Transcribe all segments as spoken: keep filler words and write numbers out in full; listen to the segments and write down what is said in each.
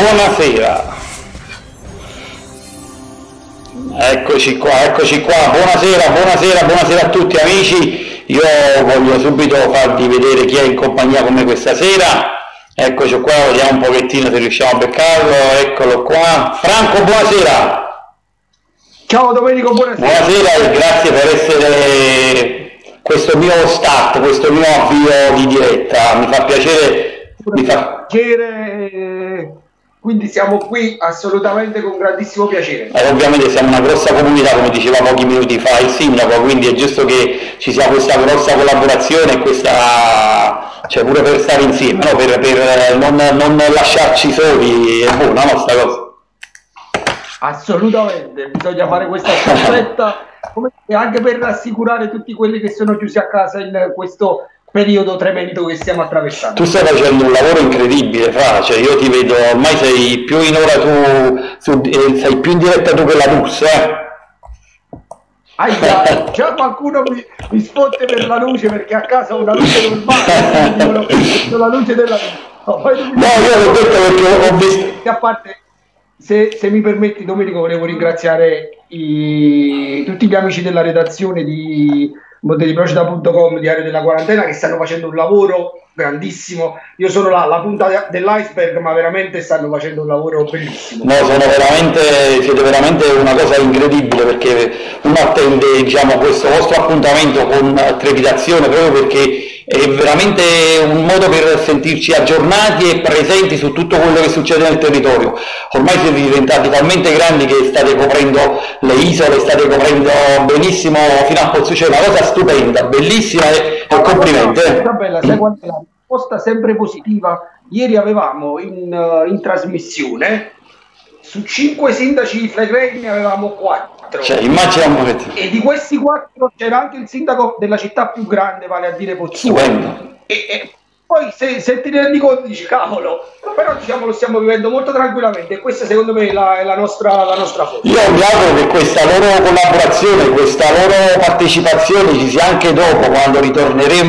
buonasera. Eccoci qua, eccoci qua, buonasera, buonasera, buonasera a tutti amici. Io voglio subito farvi vedere chi è in compagnia con me questa sera. Eccoci qua, vediamo un pochettino se riusciamo a beccarlo, eccolo qua. Franco, buonasera. Ciao Domenico, buonasera. Buonasera e grazie per essere questo mio start, questo mio avvio di diretta, mi fa piacere. Mi fa piacere, quindi siamo qui assolutamente con grandissimo piacere. Eh, ovviamente siamo una grossa comunità, come diceva pochi minuti fa il sindaco, quindi è giusto che ci sia questa grossa collaborazione e questa, cioè pure per stare insieme, no? per, per non, non lasciarci soli, è buona no, sta cosa. Assolutamente, bisogna fare questa staffetta anche per rassicurare tutti quelli che sono chiusi a casa in questo periodo tremendo che stiamo attraversando. Tu stai facendo un lavoro incredibile, Fra, cioè io ti vedo, ormai sei più in ora tu, su, eh, sei più in diretta tu che la Rus, eh? Ah, già, già qualcuno mi, mi sfotte per la luce perché a casa ho una luce normale, la luce della no, poi no, io l'ho detto perché ho visto. A parte, se, se mi permetti Domenico, volevo ringraziare i, tutti gli amici della redazione di montediprocida punto com, diario della quarantena, che stanno facendo un lavoro grandissimo. Io sono la, la punta dell'iceberg, ma veramente stanno facendo un lavoro bellissimo. No, sono veramente, siete veramente una cosa incredibile, perché uno attende, diciamo, questo vostro appuntamento con trepidazione, proprio perché è veramente un modo per sentirci aggiornati e presenti su tutto quello che succede nel territorio. Ormai siete diventati talmente grandi che state coprendo le isole, state coprendo benissimo fino a Pozzuccio, è una cosa stupenda, bellissima e, e complimenti. Eh. Bella, sai qual è la risposta sempre positiva? Ieri avevamo in, uh, in trasmissione su cinque sindaci di Flegrei ne avevamo quattro. Cioè, immagina un pochettino. E di questi quattro c'era anche il sindaco della città più grande, vale a dire Pozzuccio. E, e poi se, se ti rendi conto dici cavolo, però diciamo lo stiamo vivendo molto tranquillamente e questa secondo me è la, è la nostra, la nostra forza. Io mi auguro che questa loro collaborazione, questa loro partecipazione ci sia anche dopo, quando ritorneremo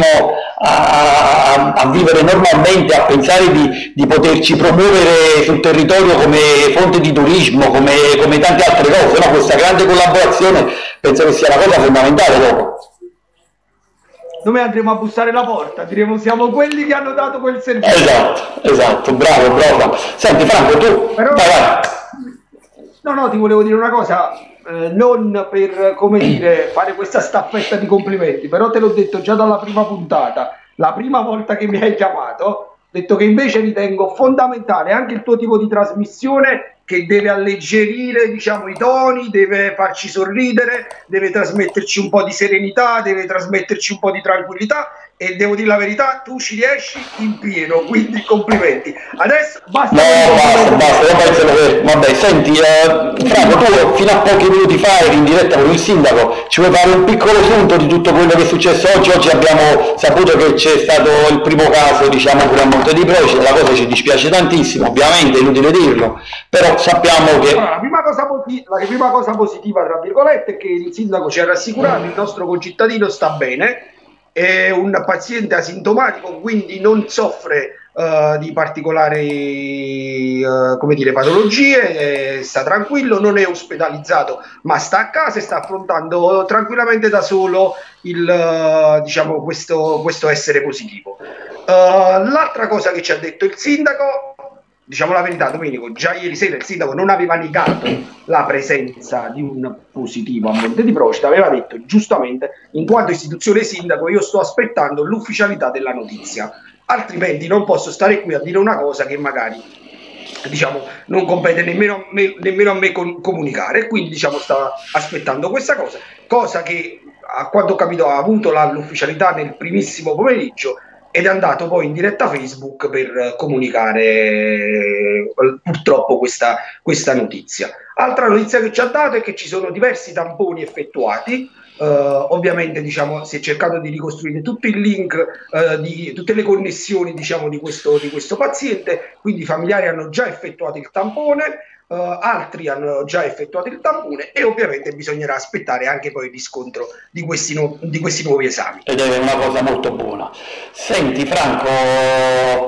a, a, a vivere normalmente, a pensare di, di poterci promuovere sul territorio come fonte di turismo, come, come tante altre cose, no? Questa grande collaborazione penso che sia una cosa fondamentale dopo. Noi andremo a bussare la porta, diremo siamo quelli che hanno dato quel servizio. Esatto, esatto, bravo, bravo. Senti Franco, tu, Però, vai, vai. No, no, ti volevo dire una cosa, eh, non per, come dire, fare questa staffetta di complimenti, però te l'ho detto già dalla prima puntata, la prima volta che mi hai chiamato, ho detto che invece ritengo fondamentale anche il tuo tipo di trasmissione, che deve alleggerire, diciamo, i toni, deve farci sorridere, deve trasmetterci un po' di serenità, deve trasmetterci un po' di tranquillità, e devo dire la verità, tu ci riesci in pieno, quindi complimenti. Adesso basta. No, basta, basta, basta, vabbè, senti, eh, Franco, tu fino a pochi minuti fa eri in diretta con il sindaco, ci vuoi fare un piccolo punto di tutto quello che è successo oggi? Oggi abbiamo saputo che c'è stato il primo caso, diciamo, pure a Montediprocida, la cosa ci dispiace tantissimo, ovviamente, è inutile dirlo, però sappiamo che... Allora, la, prima cosa la prima cosa positiva, tra virgolette, è che il sindaco ci ha rassicurato, il nostro concittadino sta bene, è un paziente asintomatico, quindi non soffre uh, di particolari uh, come dire, patologie, eh, sta tranquillo, non è ospedalizzato, ma sta a casa e sta affrontando tranquillamente da solo il, uh, diciamo, questo, questo essere positivo. Uh, l'altra cosa che ci ha detto il sindaco, diciamo la verità Domenico, già ieri sera il sindaco non aveva negato la presenza di un positivo a Montediprocida, aveva detto giustamente, in quanto istituzione sindaco io sto aspettando l'ufficialità della notizia, altrimenti non posso stare qui a dire una cosa che magari, diciamo, non compete nemmeno a me, nemmeno a me con, comunicare, quindi diciamo sta aspettando questa cosa, cosa che a quanto ho capito ha avuto l'ufficialità nel primissimo pomeriggio, ed è andato poi in diretta Facebook per comunicare eh, purtroppo questa, questa notizia. Altra notizia che ci ha dato è che ci sono diversi tamponi effettuati, eh, ovviamente diciamo, si è cercato di ricostruire tutto il link, eh, di tutte le connessioni diciamo, di, questo, di questo paziente, quindi i familiari hanno già effettuato il tampone, Uh, altri hanno già effettuato il tampone e ovviamente bisognerà aspettare anche poi il riscontro di questi, nu di questi nuovi esami. Ed è una cosa molto buona. Senti Franco,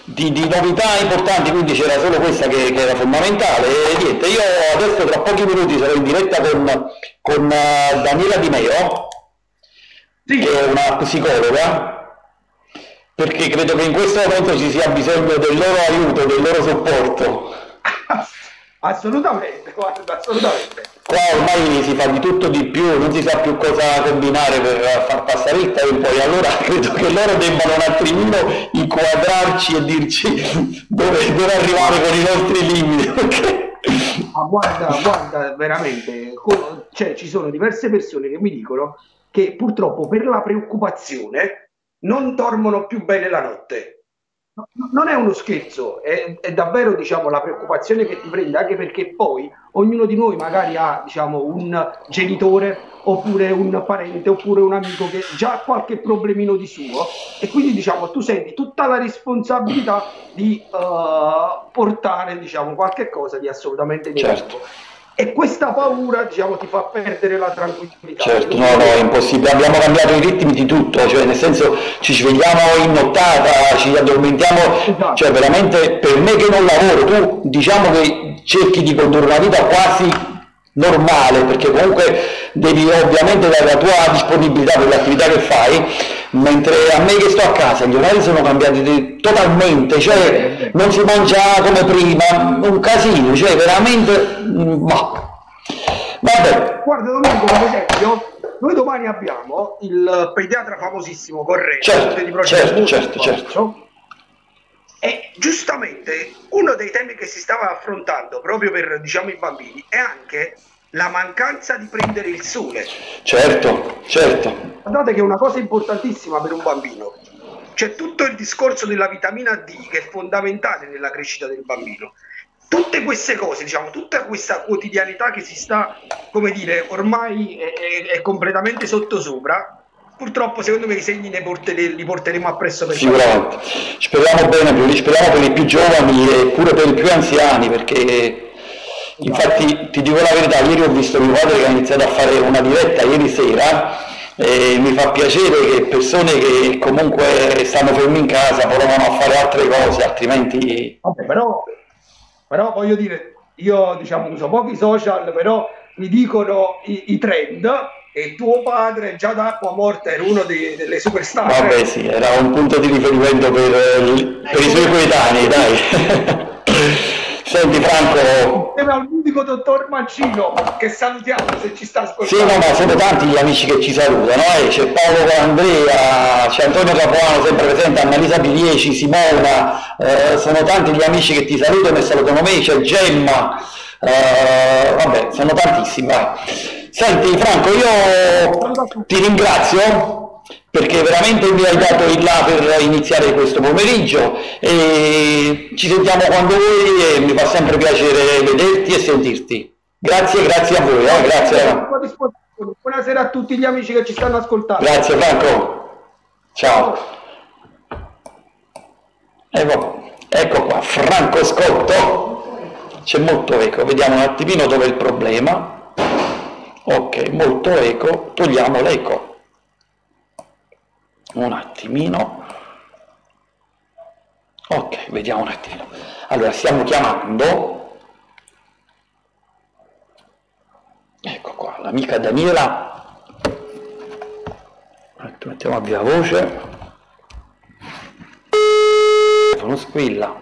di, di novità importanti, quindi c'era solo questa che, che era fondamentale. E niente, io adesso tra pochi minuti sarò in diretta con, con uh, Daniela Di Meo, sì, che è una psicologa, perché credo che in questo momento ci sia bisogno del loro aiuto, del loro supporto. Assolutamente, guarda, assolutamente. Qua ormai si fa di tutto di più, non si sa più cosa combinare per far passare il tempo, e allora credo che loro debbano un attimino inquadrarci e dirci dove, dove arrivare con i nostri limiti. Ma guarda, guarda, veramente, cioè, ci sono diverse persone che mi dicono che purtroppo per la preoccupazione non dormono più bene la notte. Non è uno scherzo, è, è davvero, diciamo, la preoccupazione che ti prende, anche perché poi ognuno di noi magari ha, diciamo, un genitore oppure un parente oppure un amico che già ha qualche problemino di suo, e quindi, diciamo, tu senti tutta la responsabilità di uh, portare, diciamo, qualche cosa di assolutamente negativo. Certo. E questa paura, diciamo, ti fa perdere la tranquillità. Certo, no, no, è impossibile. Abbiamo cambiato i ritmi di tutto, cioè nel senso ci svegliamo in nottata, ci addormentiamo, esatto. Cioè veramente per me che non lavoro, tu diciamo che cerchi di condurre una vita quasi normale, perché comunque devi ovviamente dare la tua disponibilità per l'attività che fai, mentre a me che sto a casa gli orari sono cambiati totalmente, cioè non si mangia come prima, un casino, cioè veramente ma vabbè. Guarda Domenico, per esempio noi domani abbiamo il pediatra famosissimo Correia, certo, di certo, certo, certo. E giustamente uno dei temi che si stava affrontando proprio per, diciamo, i bambini è anche la mancanza di prendere il sole. Certo, certo. Guardate che è una cosa importantissima per un bambino. C'è tutto il discorso della vitamina D che è fondamentale nella crescita del bambino. Tutte queste cose, diciamo, tutta questa quotidianità che si sta, come dire, ormai è, è, è completamente sottosopra. Purtroppo secondo me i segni ne portere, li porteremo appresso per sicuramente. Speriamo bene, speriamo per i più giovani e pure per i più anziani, perché infatti ti dico la verità, ieri ho visto mio padre che ha iniziato a fare una diretta ieri sera e mi fa piacere che persone che comunque stanno fermi in casa provano a fare altre cose, altrimenti... Vabbè, però, però voglio dire, io diciamo uso pochi social, però mi dicono i, i trend, e tuo padre già da Acqua Morta era uno dei, delle superstar. Vabbè sì, era un punto di riferimento per, per i suoi coetanei, dai. Senti Franco, insieme al unico dottor Mancino, che salutiamo se ci sta ascoltando. Sì, no, ma sono tanti gli amici che ci salutano, eh? C'è Paolo Andrea, c'è Antonio Capuano sempre presente, Annalisa Pilieci, Simona, eh, sono tanti gli amici che ti salutano e salutano me, c'è Gemma, eh, vabbè, sono tantissimi, vai. Senti Franco, io ti ringrazio perché veramente mi hai dato il là per iniziare questo pomeriggio e ci sentiamo quando vuoi e mi fa sempre piacere vederti e sentirti. Grazie, grazie a voi, eh? Grazie. Buonasera a tutti gli amici che ci stanno ascoltando. Grazie Franco, ciao. Ecco, ecco qua, Franco Scotto, c'è molto eco, vediamo un attimino dove è il problema. Ok, molto eco, togliamo l'eco. Un attimino. Ok, vediamo un attimino. Allora, stiamo chiamando. Ecco qua, l'amica Daniela. Mettiamo a viva voce. Telefono squilla.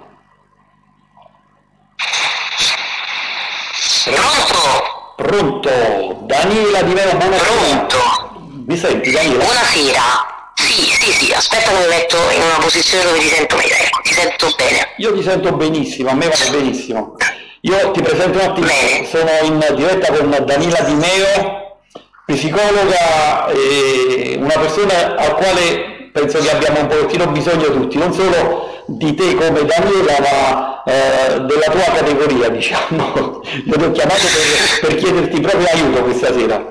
Pronto? Pronto? Daniela Di Meo, buonasera. Pronto? Mi senti Daniela? Buonasera. Sì, sì, sì, aspetta che mi metto in una posizione dove ti sento meglio, ecco, ti sento bene. Io ti sento benissimo, a me va benissimo. Io ti presento un attimo, bene. Sono in diretta con Daniela Di Meo, psicologa, e una persona al quale penso che abbiamo un pochettino bisogno tutti, non solo di te come Daniela, ma eh, della tua categoria, diciamo. Io ti ho chiamato per, per chiederti proprio aiuto questa sera.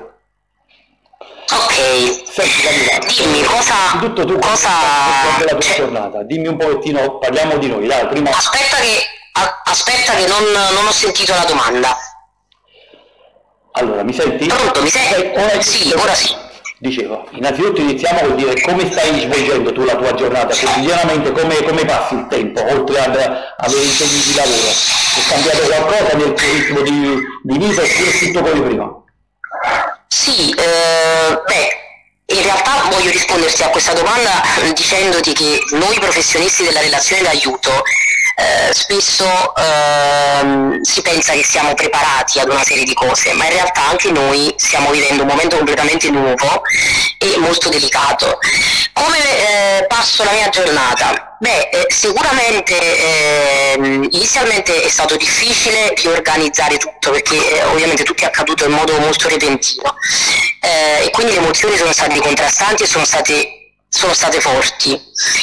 Ok, senti, Daniela, dimmi cosa... Tutto tu, cosa... della tua cioè... giornata, dimmi un pochettino, parliamo di noi, dai, prima... Aspetta che, a, aspetta che non, non ho sentito la domanda. Allora, mi senti? Pronto, mi senti? Ora sì, ora sì. Dicevo, innanzitutto iniziamo col dire come stai svolgendo tu la tua giornata quotidianamente, come, come passi il tempo, oltre ad avere impegni di lavoro. È cambiato qualcosa nel tuo ritmo di, di vita oppure è tutto come prima? Sì, eh, beh, in realtà voglio risponderti a questa domanda dicendoti che noi professionisti della relazione d'aiuto eh, spesso eh, si pensa che siamo preparati ad una serie di cose, ma in realtà anche noi stiamo vivendo un momento completamente nuovo e molto delicato. Come eh, passo la mia giornata? Beh, eh, sicuramente eh, inizialmente è stato difficile riorganizzare tutto perché eh, ovviamente tutto è accaduto in modo molto repentino eh, e quindi le emozioni sono state contrastanti e sono state sono state forti,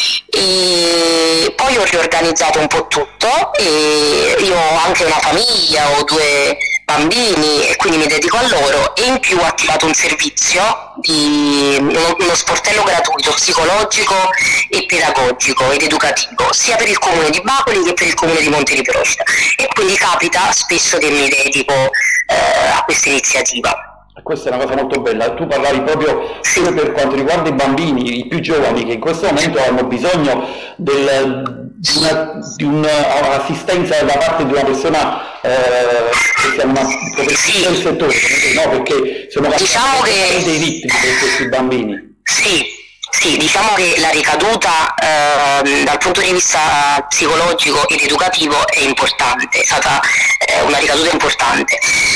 e poi ho riorganizzato un po' tutto e io ho anche una famiglia, ho due bambini e quindi mi dedico a loro, e in più ho attivato un servizio di uno, uno sportello gratuito psicologico e pedagogico ed educativo sia per il comune di Bacoli che per il comune di Monte di Procida, e quindi capita spesso che mi dedico eh, a questa iniziativa. Questa è una cosa molto bella. Tu parlavi proprio per quanto riguarda i bambini, i più giovani, che in questo momento hanno bisogno del, di, una, di un'assistenza da parte di una persona eh, che sia una professionista del settore, no? Perché sono diciamo che dei vittimi di questi bambini. Sì. Sì, diciamo che la ricaduta eh, dal punto di vista psicologico ed educativo è importante, è stata eh, una ricaduta importante.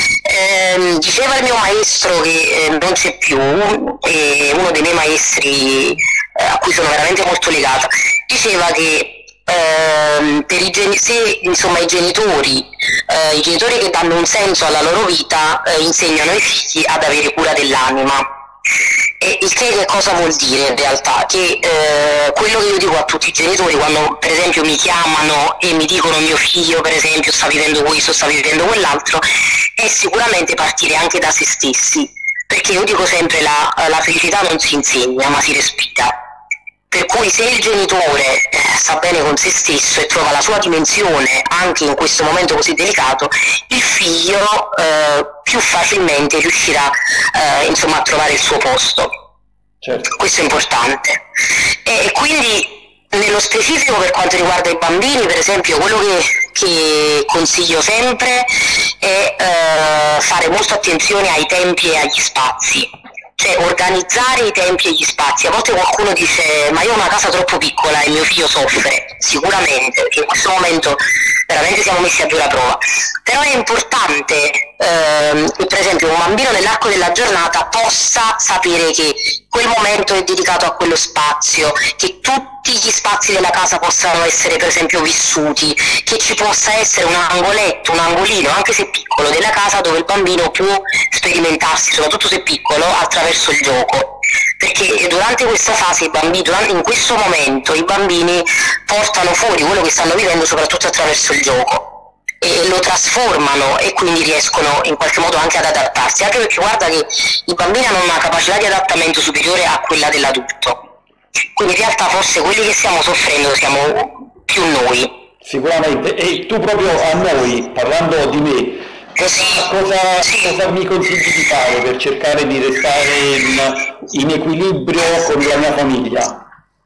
Eh, diceva il mio maestro che eh, non c'è più, e uno dei miei maestri eh, a cui sono veramente molto legata, diceva che eh, per i gen- se insomma i genitori, eh, i genitori che danno un senso alla loro vita eh, insegnano ai figli ad avere cura dell'anima. E il che, che cosa vuol dire in realtà? Che eh, quello che io dico a tutti i genitori quando per esempio mi chiamano e mi dicono mio figlio per esempio sta vivendo questo, sta vivendo quell'altro, è sicuramente partire anche da se stessi, perché io dico sempre la, la felicità non si insegna ma si respira. Per cui se il genitore eh, sta bene con se stesso e trova la sua dimensione anche in questo momento così delicato, il figlio eh, più facilmente riuscirà eh, insomma a trovare il suo posto. Certo. Questo è importante. E quindi nello specifico per quanto riguarda i bambini, per esempio, quello che, che consiglio sempre è eh, fare molta attenzione ai tempi e agli spazi. Cioè organizzare i tempi e gli spazi. A volte qualcuno dice ma io ho una casa troppo piccola e mio figlio soffre, sicuramente, perché in questo momento veramente siamo messi a dura prova, però è importante ehm, che per esempio un bambino nell'arco della giornata possa sapere che quel momento è dedicato a quello spazio, che tutti gli spazi della casa possano essere per esempio vissuti, che ci possa essere un angoletto, un angolino, anche se piccolo, della casa dove il bambino può sperimentarsi, soprattutto se piccolo, attraverso il gioco. Perché durante questa fase, i bambini, durante, in questo momento, i bambini portano fuori quello che stanno vivendo soprattutto attraverso il gioco e lo trasformano e quindi riescono in qualche modo anche ad adattarsi, anche perché guarda che i bambini hanno una capacità di adattamento superiore a quella dell'adulto, quindi in realtà forse quelli che stiamo soffrendo siamo più noi. Sicuramente. E tu proprio a noi, parlando di me, cosa, cosa, sì. cosa mi consigli di fare per cercare di restare in, in equilibrio con la mia famiglia?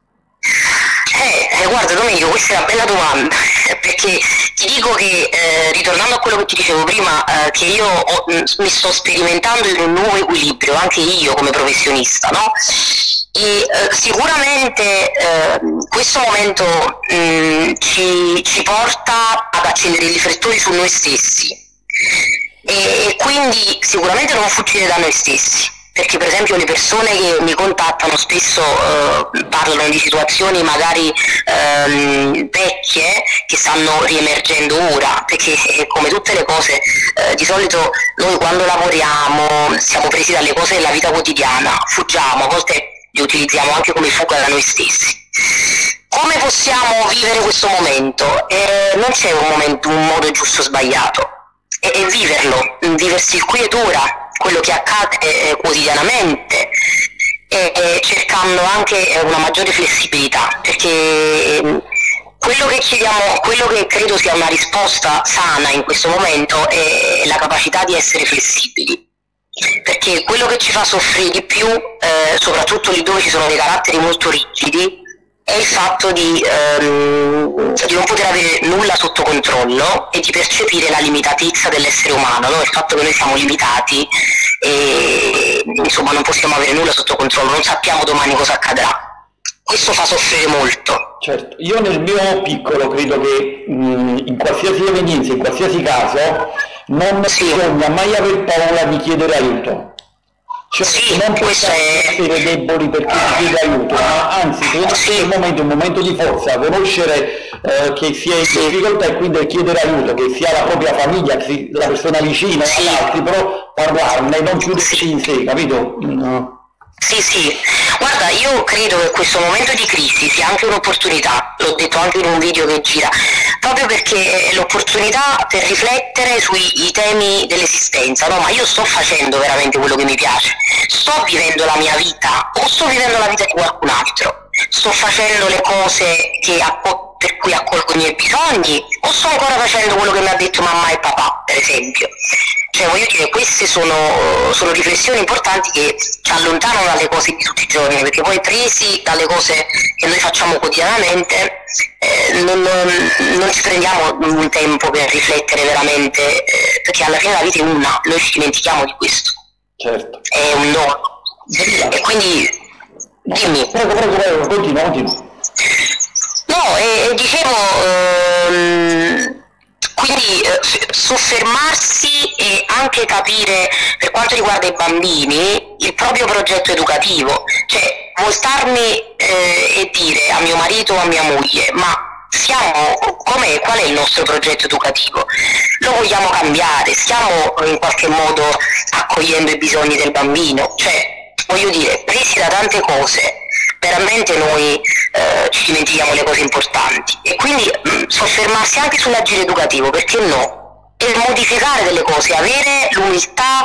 Eh, eh, guarda Domenico, questa è una bella domanda, perché ti dico che, eh, ritornando a quello che ti dicevo prima, eh, che io ho, mi sto sperimentando in un nuovo equilibrio, anche io come professionista, no? E eh, sicuramente eh, questo momento mh, ci, ci porta ad accendere i riflettori su noi stessi e, e quindi sicuramente non fuggire da noi stessi. Perché per esempio le persone che mi contattano spesso eh, parlano di situazioni magari ehm, vecchie che stanno riemergendo ora, perché eh, come tutte le cose eh, di solito noi quando lavoriamo siamo presi dalle cose della vita quotidiana, fuggiamo, a volte li utilizziamo anche come fuga da noi stessi. Come possiamo vivere questo momento? Eh, non c'è un momento, un modo giusto o sbagliato, è, è viverlo, viversi il qui ed ora, quello che accade eh, quotidianamente, e, e cercando anche una maggiore flessibilità, perché eh, quello che chiediamo, quello che credo sia una risposta sana in questo momento è la capacità di essere flessibili, perché quello che ci fa soffrire di più, eh, soprattutto lì dove ci sono dei caratteri molto rigidi, è il fatto di, ehm, di non poter avere nulla sotto controllo e di percepire la limitatezza dell'essere umano, no? Il fatto che noi siamo limitati e insomma non possiamo avere nulla sotto controllo, non sappiamo domani cosa accadrà. Questo fa soffrire molto. Certo, io nel mio piccolo credo che mh, in qualsiasi evenienza, in qualsiasi caso, non Sì. bisogna mai aver paura di chiedere aiuto. Cioè, Sì, non questo possiamo è- essere deboli perché si chiede aiuto, ma anzi, secondo me Sì. è un momento, un momento di forza, conoscere eh, che si è in difficoltà e quindi chiedere aiuto, che sia la propria famiglia, che sia la persona vicina Sì. agli altri, però parlarne, non chiudersi in sé, capito? No. Sì, sì, guarda, io credo che questo momento di crisi sia anche un'opportunità, l'ho detto anche in un video che gira, proprio perché è l'opportunità per riflettere sui i temi dell'esistenza, no? Ma io sto facendo veramente quello che mi piace, sto vivendo la mia vita o sto vivendo la vita di qualcun altro, sto facendo le cose che acco- per cui accolgo i miei bisogni o sto ancora facendo quello che mi ha detto mamma e papà, per esempio. Cioè, voglio dire, queste sono, sono riflessioni importanti che ci allontanano dalle cose di tutti i giorni, perché poi presi dalle cose che noi facciamo quotidianamente eh, non, non, non ci prendiamo un tempo per riflettere veramente, eh, perché alla fine la vita è una, noi ci dimentichiamo di questo, Certo. è un dono. E quindi, dimmi. Prego, prego, prego, continua, continua. No, e, e dicevo, ehm, quindi eh, f- soffermarsi e anche capire, per quanto riguarda i bambini, il proprio progetto educativo, cioè voltarmi eh, e dire a mio marito o a mia moglie, ma siamo, com'è, qual è il nostro progetto educativo? Lo vogliamo cambiare? Stiamo in qualche modo accogliendo i bisogni del bambino? Cioè, voglio dire, presi da tante cose, veramente noi eh, ci dimentichiamo le cose importanti e quindi mh, soffermarsi anche sull'agire educativo, perché no? E modificare delle cose, avere l'umiltà,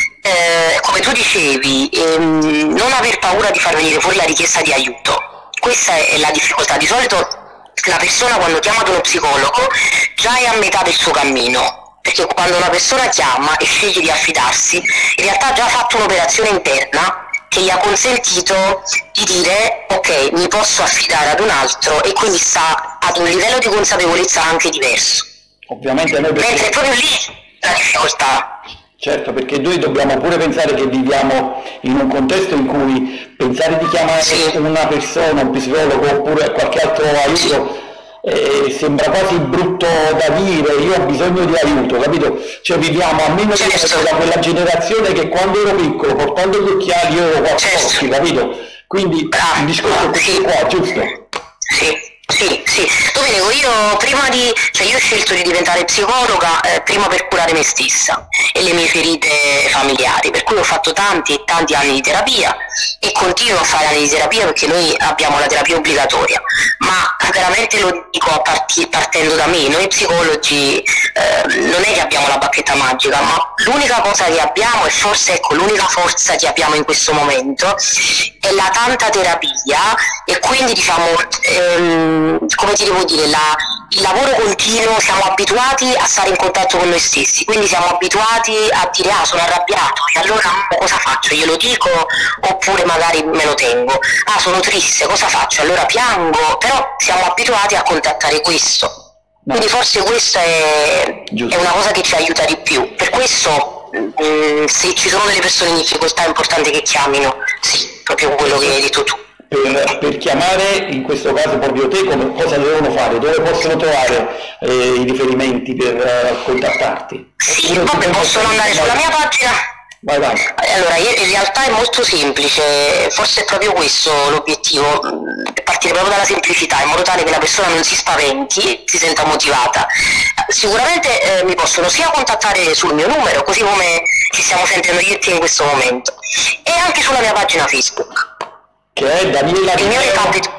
eh, come tu dicevi, ehm, non aver paura di far venire fuori la richiesta di aiuto. Questa è la difficoltà. Di solito la persona quando chiama ad uno psicologo già è a metà del suo cammino, perché quando una persona chiama e sceglie di affidarsi, in realtà ha già fatto un'operazione interna che gli ha consentito di dire ok, mi posso affidare ad un altro e quindi sta ad un livello di consapevolezza anche diverso. Ovviamente noi perché- Mentre è proprio lì la difficoltà. Certo, perché noi dobbiamo pure pensare che viviamo in un contesto in cui pensare di chiamare Sì. una persona, un psicologo oppure qualche altro aiuto eh, sembra quasi brutto da dire, io ho bisogno di aiuto, capito? Cioè viviamo, almeno io Certo. sono da quella generazione che quando ero piccolo, portando gli occhiali, io ero quattro Certo. occhi, capito? Quindi Ah, il discorso è questo sì. qua, giusto? Sì, sì, sì. Domenico, io prima di, cioè io ho scelto di diventare psicologa eh, prima per curare me stessa e le mie ferite familiari, per cui ho fatto tanti e tanti anni di terapia e continuo a fare anni di terapia perché noi abbiamo la terapia obbligatoria, ma veramente lo dico a parti- partendo da me, noi psicologi eh, non è che abbiamo la bacchetta magica, ma l'unica cosa che abbiamo e forse ecco l'unica forza che abbiamo in questo momento è la tanta terapia e quindi diciamo ehm, come ti devo dire la, il lavoro continuo, siamo abituati a stare in contatto con noi stessi, quindi siamo abituati a dire ah sono arrabbiato e allora cosa faccio? Glielo dico oppure magari me lo tengo, ah sono triste, cosa faccio? Allora piango, però siamo abituati a contattare questo. Quindi forse questa è, Giusto. è una cosa che ci aiuta di più. Per questo mh, se ci sono delle persone in difficoltà è importante che chiamino, sì, proprio quello che hai detto tu. Per, per chiamare in questo caso proprio te, come, cosa devono fare? Dove possono trovare eh, i riferimenti per eh, contattarti? Sì, Oppure vabbè, ti possono andare sulla mia pagina. Vai, vai. Allora, in realtà è molto semplice, forse è proprio questo l'obiettivo, mh, partire proprio dalla semplicità, in modo tale che la persona non si spaventi e si senta motivata. Sicuramente eh, mi possono sia contattare sul mio numero, così come ci stiamo sentendo io e te in questo momento, e anche sulla mia pagina Facebook. Che è Daniela Il mio recapito,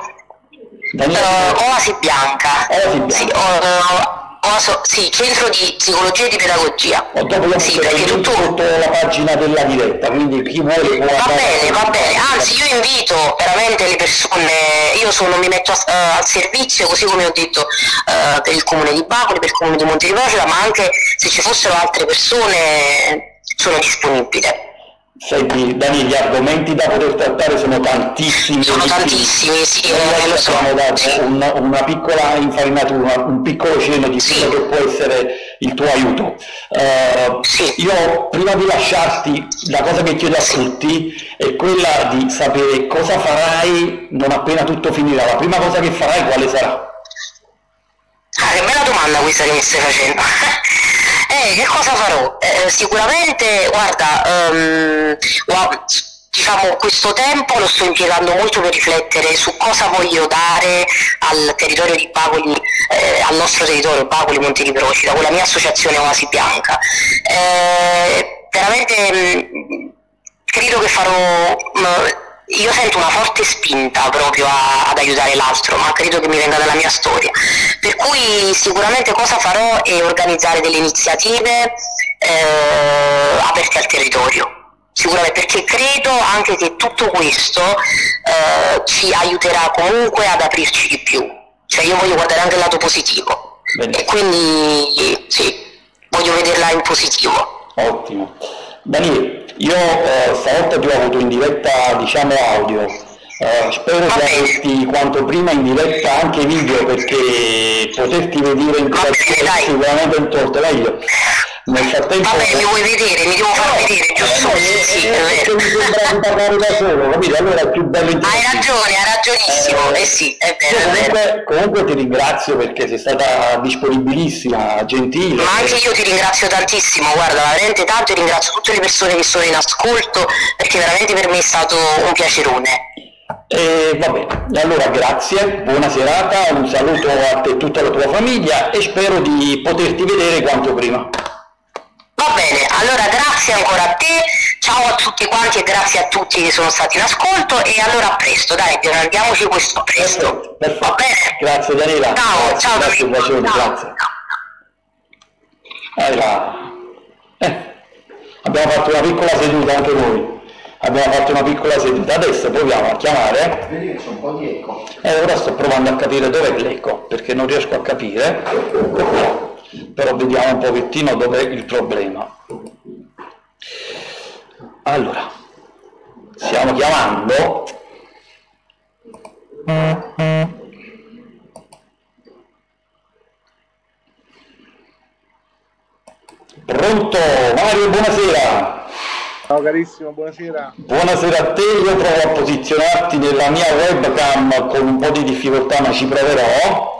Daniela uh, Oasi Bianca, Oasi Bianca. Sì, uh, Oaso, sì, centro di psicologia e di pedagogia. O dopo io Sì, metterò perché il link tutto... sotto la pagina della diretta, quindi chi vuole può Va andare- bene, va bene, anzi io invito veramente le persone, io sono, mi metto a- eh, al servizio, così come ho detto, eh, per il comune di Bacoli, per il comune di Monte di Procida, ma anche se ci fossero altre persone sono disponibile. Senti Dani, gli argomenti da poter trattare sono tantissimi. Sono tantissimi, sì, eh, lo so. Abbiamo dato un, una piccola infarinatura, un piccolo cenno di sì. quello che può essere il tuo aiuto. Uh, sì. Io prima di lasciarti, la cosa che chiedo a tutti è quella di sapere cosa farai non appena tutto finirà. La prima cosa che farai quale sarà? Ah, che bella domanda questa che mi stai facendo. Eh, che cosa farò? Eh, sicuramente, guarda, um, diciamo, questo tempo lo sto impiegando molto per riflettere su cosa voglio dare al territorio di Bacoli, eh, al nostro territorio, Bacoli Monte di Procida, con la mia associazione Oasi Bianca. Eh, veramente mh, credo che farò... Mh, io sento una forte spinta proprio a, ad aiutare l'altro, ma credo che mi venga dalla mia storia, per cui sicuramente cosa farò è organizzare delle iniziative eh, aperte al territorio, sicuramente, perché credo anche che tutto questo eh, ci aiuterà comunque ad aprirci di più, cioè io voglio guardare anche il lato positivo. Bene. E quindi sì, voglio vederla in positivo. Ottimo. Daniele, io eh, stavolta ti ho avuto in diretta, diciamo, audio, eh, spero di averti quanto prima in diretta anche video, perché poterti vedere in diretta è sicuramente un torto meglio. Nel frattempo... Vabbè, mi vuoi vedere, mi devo far vedere, giusto? Eh, sì, sì, è vero. Mi sembra di parlare da solo, capito? Allora è più bello in Hai ragione, hai ragionissimo, eh, eh sì, è vero, comunque, è vero. Comunque ti ringrazio perché sei stata disponibilissima, gentile. Ma anche io ti ringrazio tantissimo, guarda, veramente tanto, e ringrazio tutte le persone che sono in ascolto, perché veramente per me è stato un piacerone. E va bene, allora grazie, buona serata, un saluto a te e tutta la tua famiglia e spero di poterti vedere quanto prima. Va bene, allora grazie ancora a te, ciao a tutti quanti e grazie a tutti che sono stati in ascolto, e allora a presto, dai, guardiamoci questo a presto. Perfetto, perfetto. Va bene? Grazie Daniela. Ciao, grazie, ciao. Grazie, un bacione, grazie. Allora, eh, abbiamo fatto una piccola seduta anche noi. Abbiamo fatto una piccola seduta, adesso proviamo a chiamare. Vedi che c'è un po' di eco. Eh, ora sto provando a capire dov'è l'eco, perché non riesco a capire, però vediamo un pochettino dov'è il problema. Allora, stiamo chiamando. Pronto? Mario, buonasera. Ciao carissimo, buonasera. Buonasera a te, io provo a posizionarti nella mia webcam con un po' di difficoltà, ma ci proverò.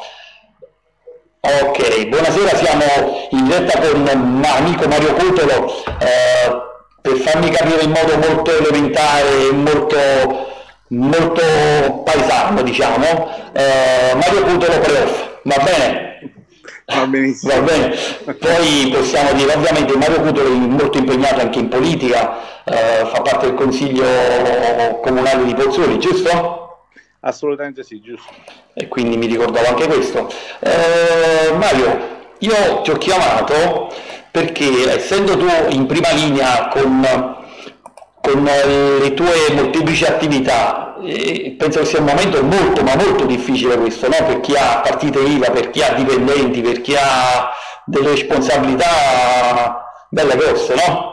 Ok, buonasera, siamo in diretta con l'amico Mario Cutolo, eh, per farmi capire in modo molto elementare e molto, molto paesano, diciamo, eh, Mario Cutolo Playoff, va bene? Va benissimo. Va bene, poi possiamo dire ovviamente Mario Cutolo è molto impegnato anche in politica, eh, fa parte del consiglio comunale di Pozzuoli, giusto? Assolutamente sì, giusto. E quindi mi ricordavo anche questo. Eh, Mario, io ti ho chiamato perché essendo tu in prima linea con, con le tue molteplici attività, eh, penso che sia un momento molto ma molto difficile questo, no? Per chi ha partite I V A, per chi ha dipendenti, per chi ha delle responsabilità belle grosse, no?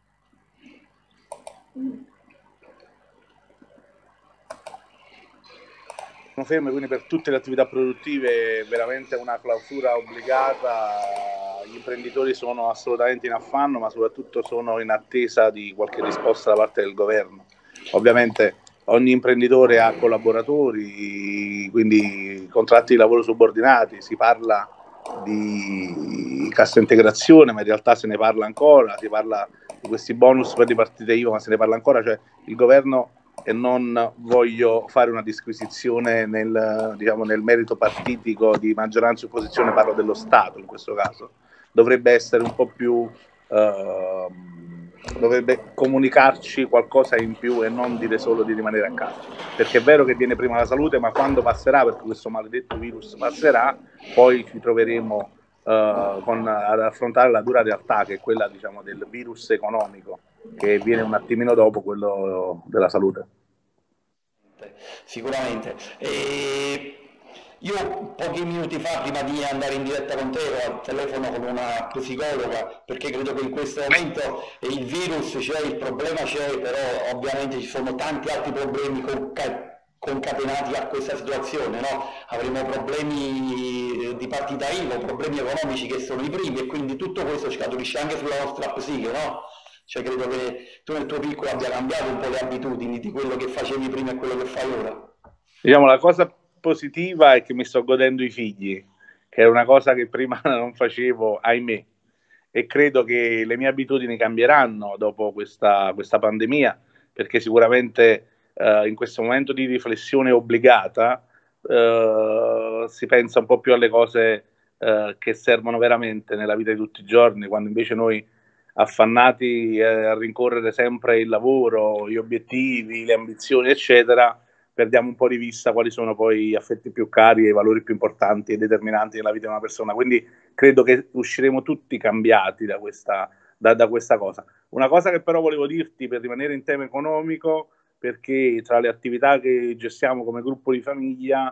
Sono ferme, quindi per tutte le attività produttive è veramente una clausura obbligata. Gli imprenditori sono assolutamente in affanno, ma soprattutto sono in attesa di qualche risposta da parte del governo. Ovviamente ogni imprenditore ha collaboratori, quindi contratti di lavoro subordinati, si parla di cassa integrazione, ma in realtà se ne parla ancora, si parla di questi bonus per le partite I V A, ma se ne parla ancora, cioè il governo, e non voglio fare una disquisizione nel, diciamo, nel merito partitico di maggioranza e opposizione, parlo dello Stato in questo caso, dovrebbe essere un po' più, eh, dovrebbe comunicarci qualcosa in più e non dire solo di rimanere a casa, perché è vero che viene prima la salute, ma quando passerà, perché questo maledetto virus passerà, poi ci troveremo Uh, con, ad affrontare la dura realtà, che è quella, diciamo, del virus economico, che viene un attimino dopo quello della salute. Sicuramente. E Io pochi minuti fa, prima di andare in diretta con te, ero al telefono con una psicologa, perché credo che in questo momento il virus c'è, il problema c'è, però ovviamente ci sono tanti altri problemi conca- concatenati a questa situazione, no? Avremo problemi di partita I V A, problemi economici che sono i primi, e quindi tutto questo scaturisce anche sulla nostra psiche, no? Cioè credo che tu nel tuo piccolo abbia cambiato un po' le abitudini di quello che facevi prima e quello che fai ora. Diciamo, la cosa positiva è che mi sto godendo i figli, che è una cosa che prima non facevo, ahimè, e credo che le mie abitudini cambieranno dopo questa, questa pandemia, perché sicuramente eh, in questo momento di riflessione obbligata eh, si pensa un po' più alle cose eh, che servono veramente nella vita di tutti i giorni, quando invece noi affannati eh, a rincorrere sempre il lavoro, gli obiettivi, le ambizioni, eccetera, perdiamo un po' di vista quali sono poi gli affetti più cari e i valori più importanti e determinanti nella vita di una persona. Quindi credo che usciremo tutti cambiati da questa, da, da questa cosa. Una cosa che però volevo dirti per rimanere in tema economico, perché tra le attività che gestiamo come gruppo di famiglia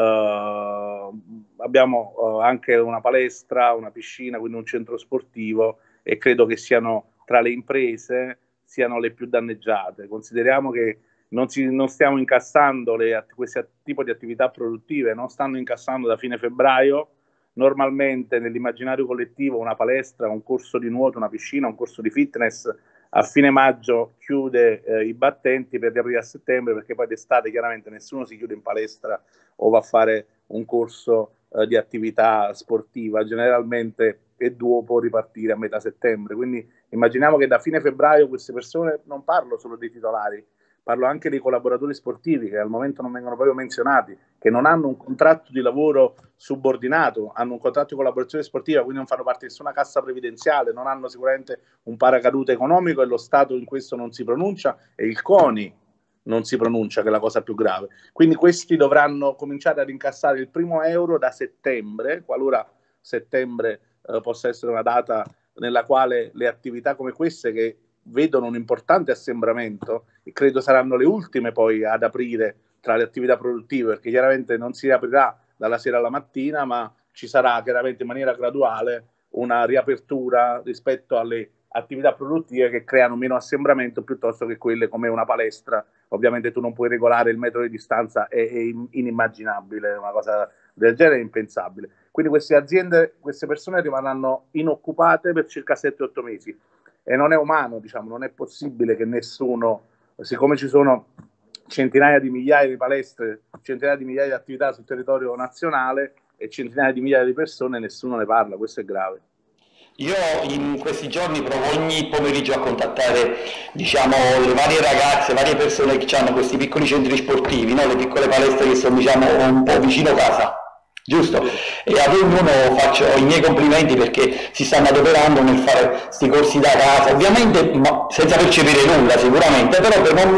eh, abbiamo eh, anche una palestra, una piscina, quindi un centro sportivo, e credo che siano tra le imprese siano le più danneggiate. Consideriamo che non, si, non stiamo incassando le, questo tipo di attività produttive, non stanno incassando da fine febbraio. Normalmente nell'immaginario collettivo una palestra, un corso di nuoto, una piscina, un corso di fitness a fine maggio chiude eh, i battenti per riaprire a settembre, perché poi d'estate chiaramente nessuno si chiude in palestra o va a fare un corso eh, di attività sportiva, generalmente è dopo ripartire a metà settembre. Quindi immaginiamo che da fine febbraio queste persone, non parlo solo dei titolari, parlo anche dei collaboratori sportivi che al momento non vengono proprio menzionati, che non hanno un contratto di lavoro subordinato, hanno un contratto di collaborazione sportiva, quindi non fanno parte di nessuna cassa previdenziale, non hanno sicuramente un paracadute economico, e lo Stato in questo non si pronuncia, e il CONI non si pronuncia, che è la cosa più grave. Quindi questi dovranno cominciare ad incassare il primo euro da settembre, qualora settembre eh, possa essere una data nella quale le attività come queste, che vedono un importante assembramento e credo saranno le ultime poi ad aprire tra le attività produttive, perché chiaramente non si riaprirà dalla sera alla mattina, ma ci sarà chiaramente in maniera graduale una riapertura rispetto alle attività produttive che creano meno assembramento piuttosto che quelle come una palestra. Ovviamente tu non puoi regolare il metro di distanza, è, è inimmaginabile, una cosa del genere è impensabile. Quindi queste aziende, queste persone rimarranno inoccupate per circa sette otto mesi. E non è umano, diciamo, non è possibile che nessuno, siccome ci sono centinaia di migliaia di palestre, centinaia di migliaia di attività sul territorio nazionale e centinaia di migliaia di persone, nessuno ne parla, questo è grave. Io in questi giorni provo ogni pomeriggio a contattare, diciamo, le varie ragazze, varie persone che hanno questi piccoli centri sportivi, no? Le piccole palestre che sono, diciamo, un po' vicino casa. Giusto? E ad ognuno faccio i miei complimenti perché si stanno adoperando nel fare questi corsi da casa, ovviamente ma senza percepire nulla sicuramente, però per non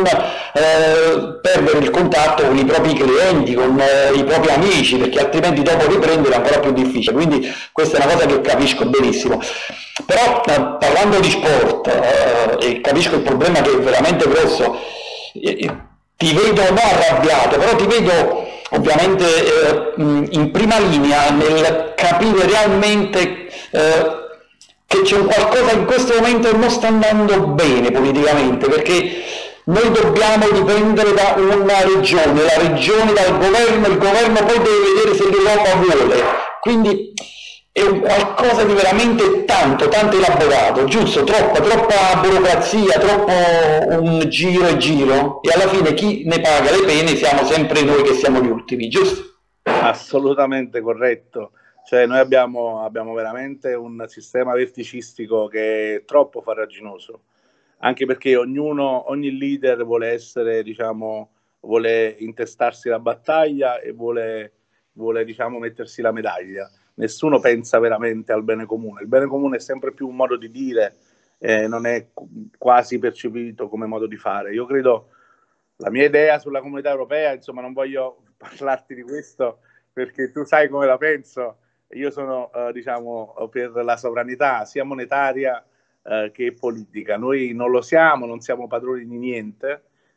eh, perdere il contatto con i propri clienti, con eh, i propri amici, perché altrimenti dopo riprendere è ancora più difficile, quindi questa è una cosa che capisco benissimo. Però eh, parlando di sport, eh, e capisco il problema che è veramente grosso, eh, ti vedo non arrabbiato, però ti vedo ovviamente eh, in prima linea nel capire realmente eh, che c'è un qualcosa in questo momento che non sta andando bene politicamente, perché noi dobbiamo dipendere da una regione, la regione dal governo, il governo poi deve vedere se l'Europa vuole, quindi è un qualcosa di veramente tanto, tanto elaborato, giusto? Troppa, troppa burocrazia, troppo un giro e giro, e alla fine chi ne paga le pene siamo sempre noi che siamo gli ultimi, giusto? Assolutamente corretto. Cioè noi abbiamo, abbiamo veramente un sistema verticistico che è troppo farraginoso, anche perché ognuno, ogni leader vuole essere, diciamo, vuole intestarsi la battaglia e vuole, vuole diciamo, mettersi la medaglia. Nessuno pensa veramente al bene comune. Il bene comune è sempre più un modo di dire, eh, non è quasi percepito come modo di fare. Io credo, la mia idea sulla comunità europea, insomma, non voglio parlarti di questo perché tu sai come la penso. Io sono, eh, diciamo, per la sovranità sia monetaria eh, che politica. Noi non lo siamo, non siamo padroni di niente,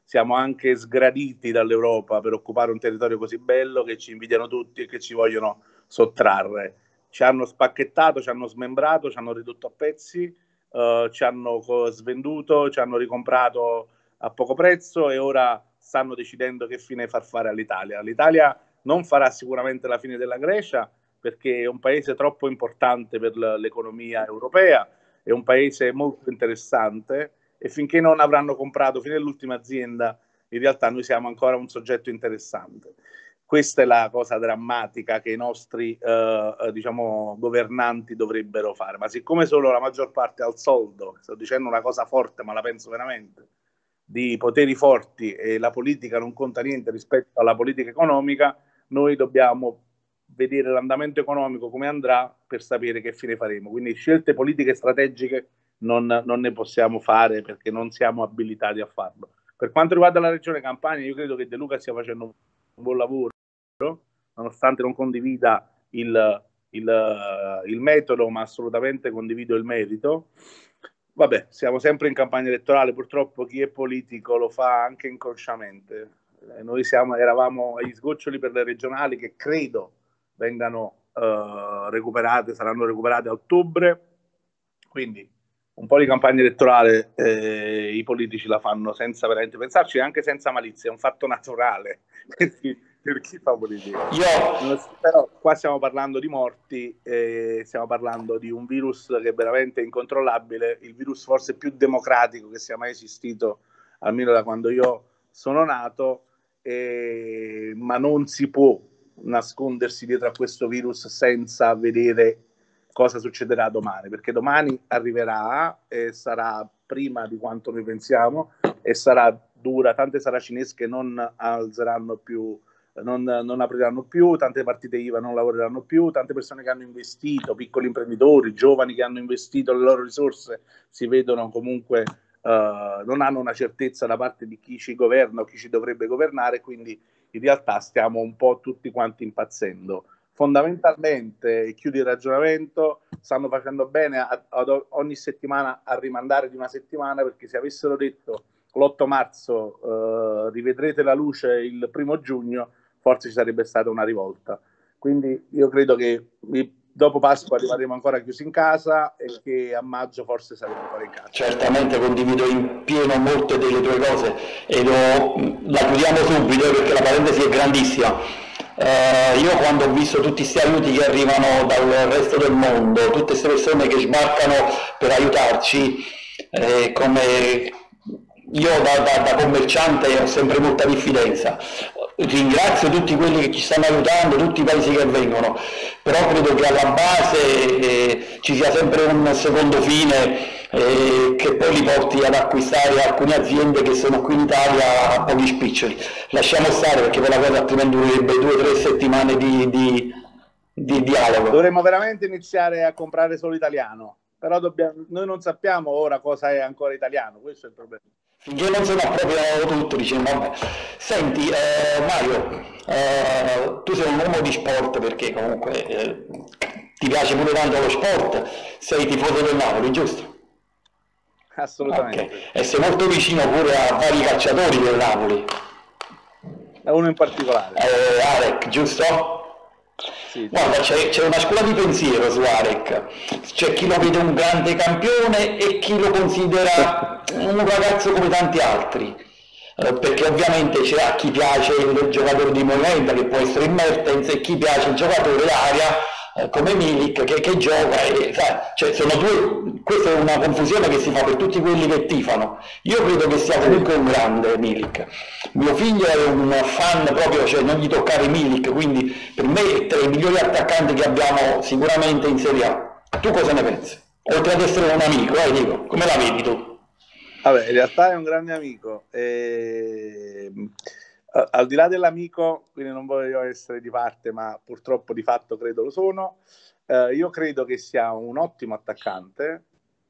siamo anche sgraditi dall'Europa per occupare un territorio così bello che ci invidiano tutti e che ci vogliono sottrarre. Ci hanno spacchettato, ci hanno smembrato, ci hanno ridotto a pezzi, uh, ci hanno svenduto, ci hanno ricomprato a poco prezzo e ora stanno decidendo che fine far fare all'Italia. L'Italia non farà sicuramente la fine della Grecia, perché è un paese troppo importante per l'economia europea, è un paese molto interessante e finché non avranno comprato fino all'ultima azienda, in realtà noi siamo ancora un soggetto interessante. Questa è la cosa drammatica che i nostri eh, diciamo, governanti dovrebbero fare, ma siccome solo la maggior parte ha il soldo, sto dicendo una cosa forte ma la penso veramente, di poteri forti e la politica non conta niente rispetto alla politica economica, noi dobbiamo vedere l'andamento economico come andrà per sapere che fine faremo. Quindi scelte politiche strategiche non, non ne possiamo fare perché non siamo abilitati a farlo. Per quanto riguarda la regione Campania, io credo che De Luca stia facendo un buon lavoro, nonostante non condivida il, il, il metodo, ma assolutamente condivido il merito. Vabbè, siamo sempre in campagna elettorale, purtroppo chi è politico lo fa anche inconsciamente. Eh, noi siamo, eravamo agli sgoccioli per le regionali che credo vengano uh, recuperate, saranno recuperate a ottobre, quindi un po' di campagna elettorale eh, i politici la fanno senza veramente pensarci e anche senza malizia, è un fatto naturale per chi, per chi fa politica. Io... Però qua stiamo parlando di morti, eh, stiamo parlando di un virus che è veramente incontrollabile, il virus forse più democratico che sia mai esistito, almeno da quando io sono nato, eh, ma non si può nascondersi dietro a questo virus senza vedere cosa succederà domani, perché domani arriverà e sarà prima di quanto noi pensiamo e sarà dura, tante saracinesche non alzeranno più, non, non apriranno più, tante partite I V A non lavoreranno più, tante persone che hanno investito, piccoli imprenditori, giovani che hanno investito le loro risorse si vedono comunque uh, non hanno una certezza da parte di chi ci governa o chi ci dovrebbe governare, quindi in realtà stiamo un po' tutti quanti impazzendo. Fondamentalmente, e chiudi il ragionamento, stanno facendo bene a, a, ogni settimana a rimandare di una settimana, perché se avessero detto l'otto marzo eh, rivedrete la luce il primo giugno, forse ci sarebbe stata una rivolta. Quindi io credo che dopo Pasqua arriveremo ancora chiusi in casa e che a maggio forse saremo ancora in casa. Certamente condivido in pieno molte delle tue cose e lo, la chiudiamo subito perché la parentesi è grandissima. Eh, io quando ho visto tutti questi aiuti che arrivano dal resto del mondo, tutte queste persone che sbarcano per aiutarci, eh, come io da, da, da commerciante ho sempre molta diffidenza. Ringrazio tutti quelli che ci stanno aiutando, tutti i paesi che vengono, però credo che alla base eh, ci sia sempre un secondo fine eh, che poi li porti ad acquistare alcune aziende che sono qui in Italia a pochi spiccioli. Lasciamo stare perché poi la cosa altrimenti durerebbe due o tre settimane di, di, di dialogo. Dovremmo veramente iniziare a comprare solo italiano, però dobbiamo, noi non sappiamo ora cosa è ancora italiano, questo è il problema. Finché non se ne appropriano tutto, diciamo, vabbè. Senti, eh, Mario, eh, tu sei un uomo di sport perché comunque eh, ti piace pure tanto lo sport, sei tifoso del Napoli, giusto? Assolutamente. Okay. E sei molto vicino pure a vari calciatori del Napoli. A uno in particolare. Eh, Arek, giusto? Sì, guarda, c'è, c'è una scuola di pensiero su Arek, c'è chi lo vede un grande campione e chi lo considera un ragazzo come tanti altri, eh, perché ovviamente c'è a chi piace il giocatore di movimento che può essere in Mertens e chi piace il giocatore d'aria eh, come Milik che, che gioca e, sai, cioè, sono due, questa è una confusione che si fa per tutti quelli che tifano. Io credo che sia comunque un grande Milik, mio figlio è un fan proprio, cioè non gli toccare Milik, quindi per me è tra i migliori attaccanti che abbiamo sicuramente in Serie A. Tu cosa ne pensi? Oltre ad essere un amico, eh, dico, come la vedi tu? Vabbè, in realtà è un grande amico e... al di là dell'amico, quindi non voglio essere di parte, ma purtroppo di fatto credo lo sono, eh, io credo che sia un ottimo attaccante.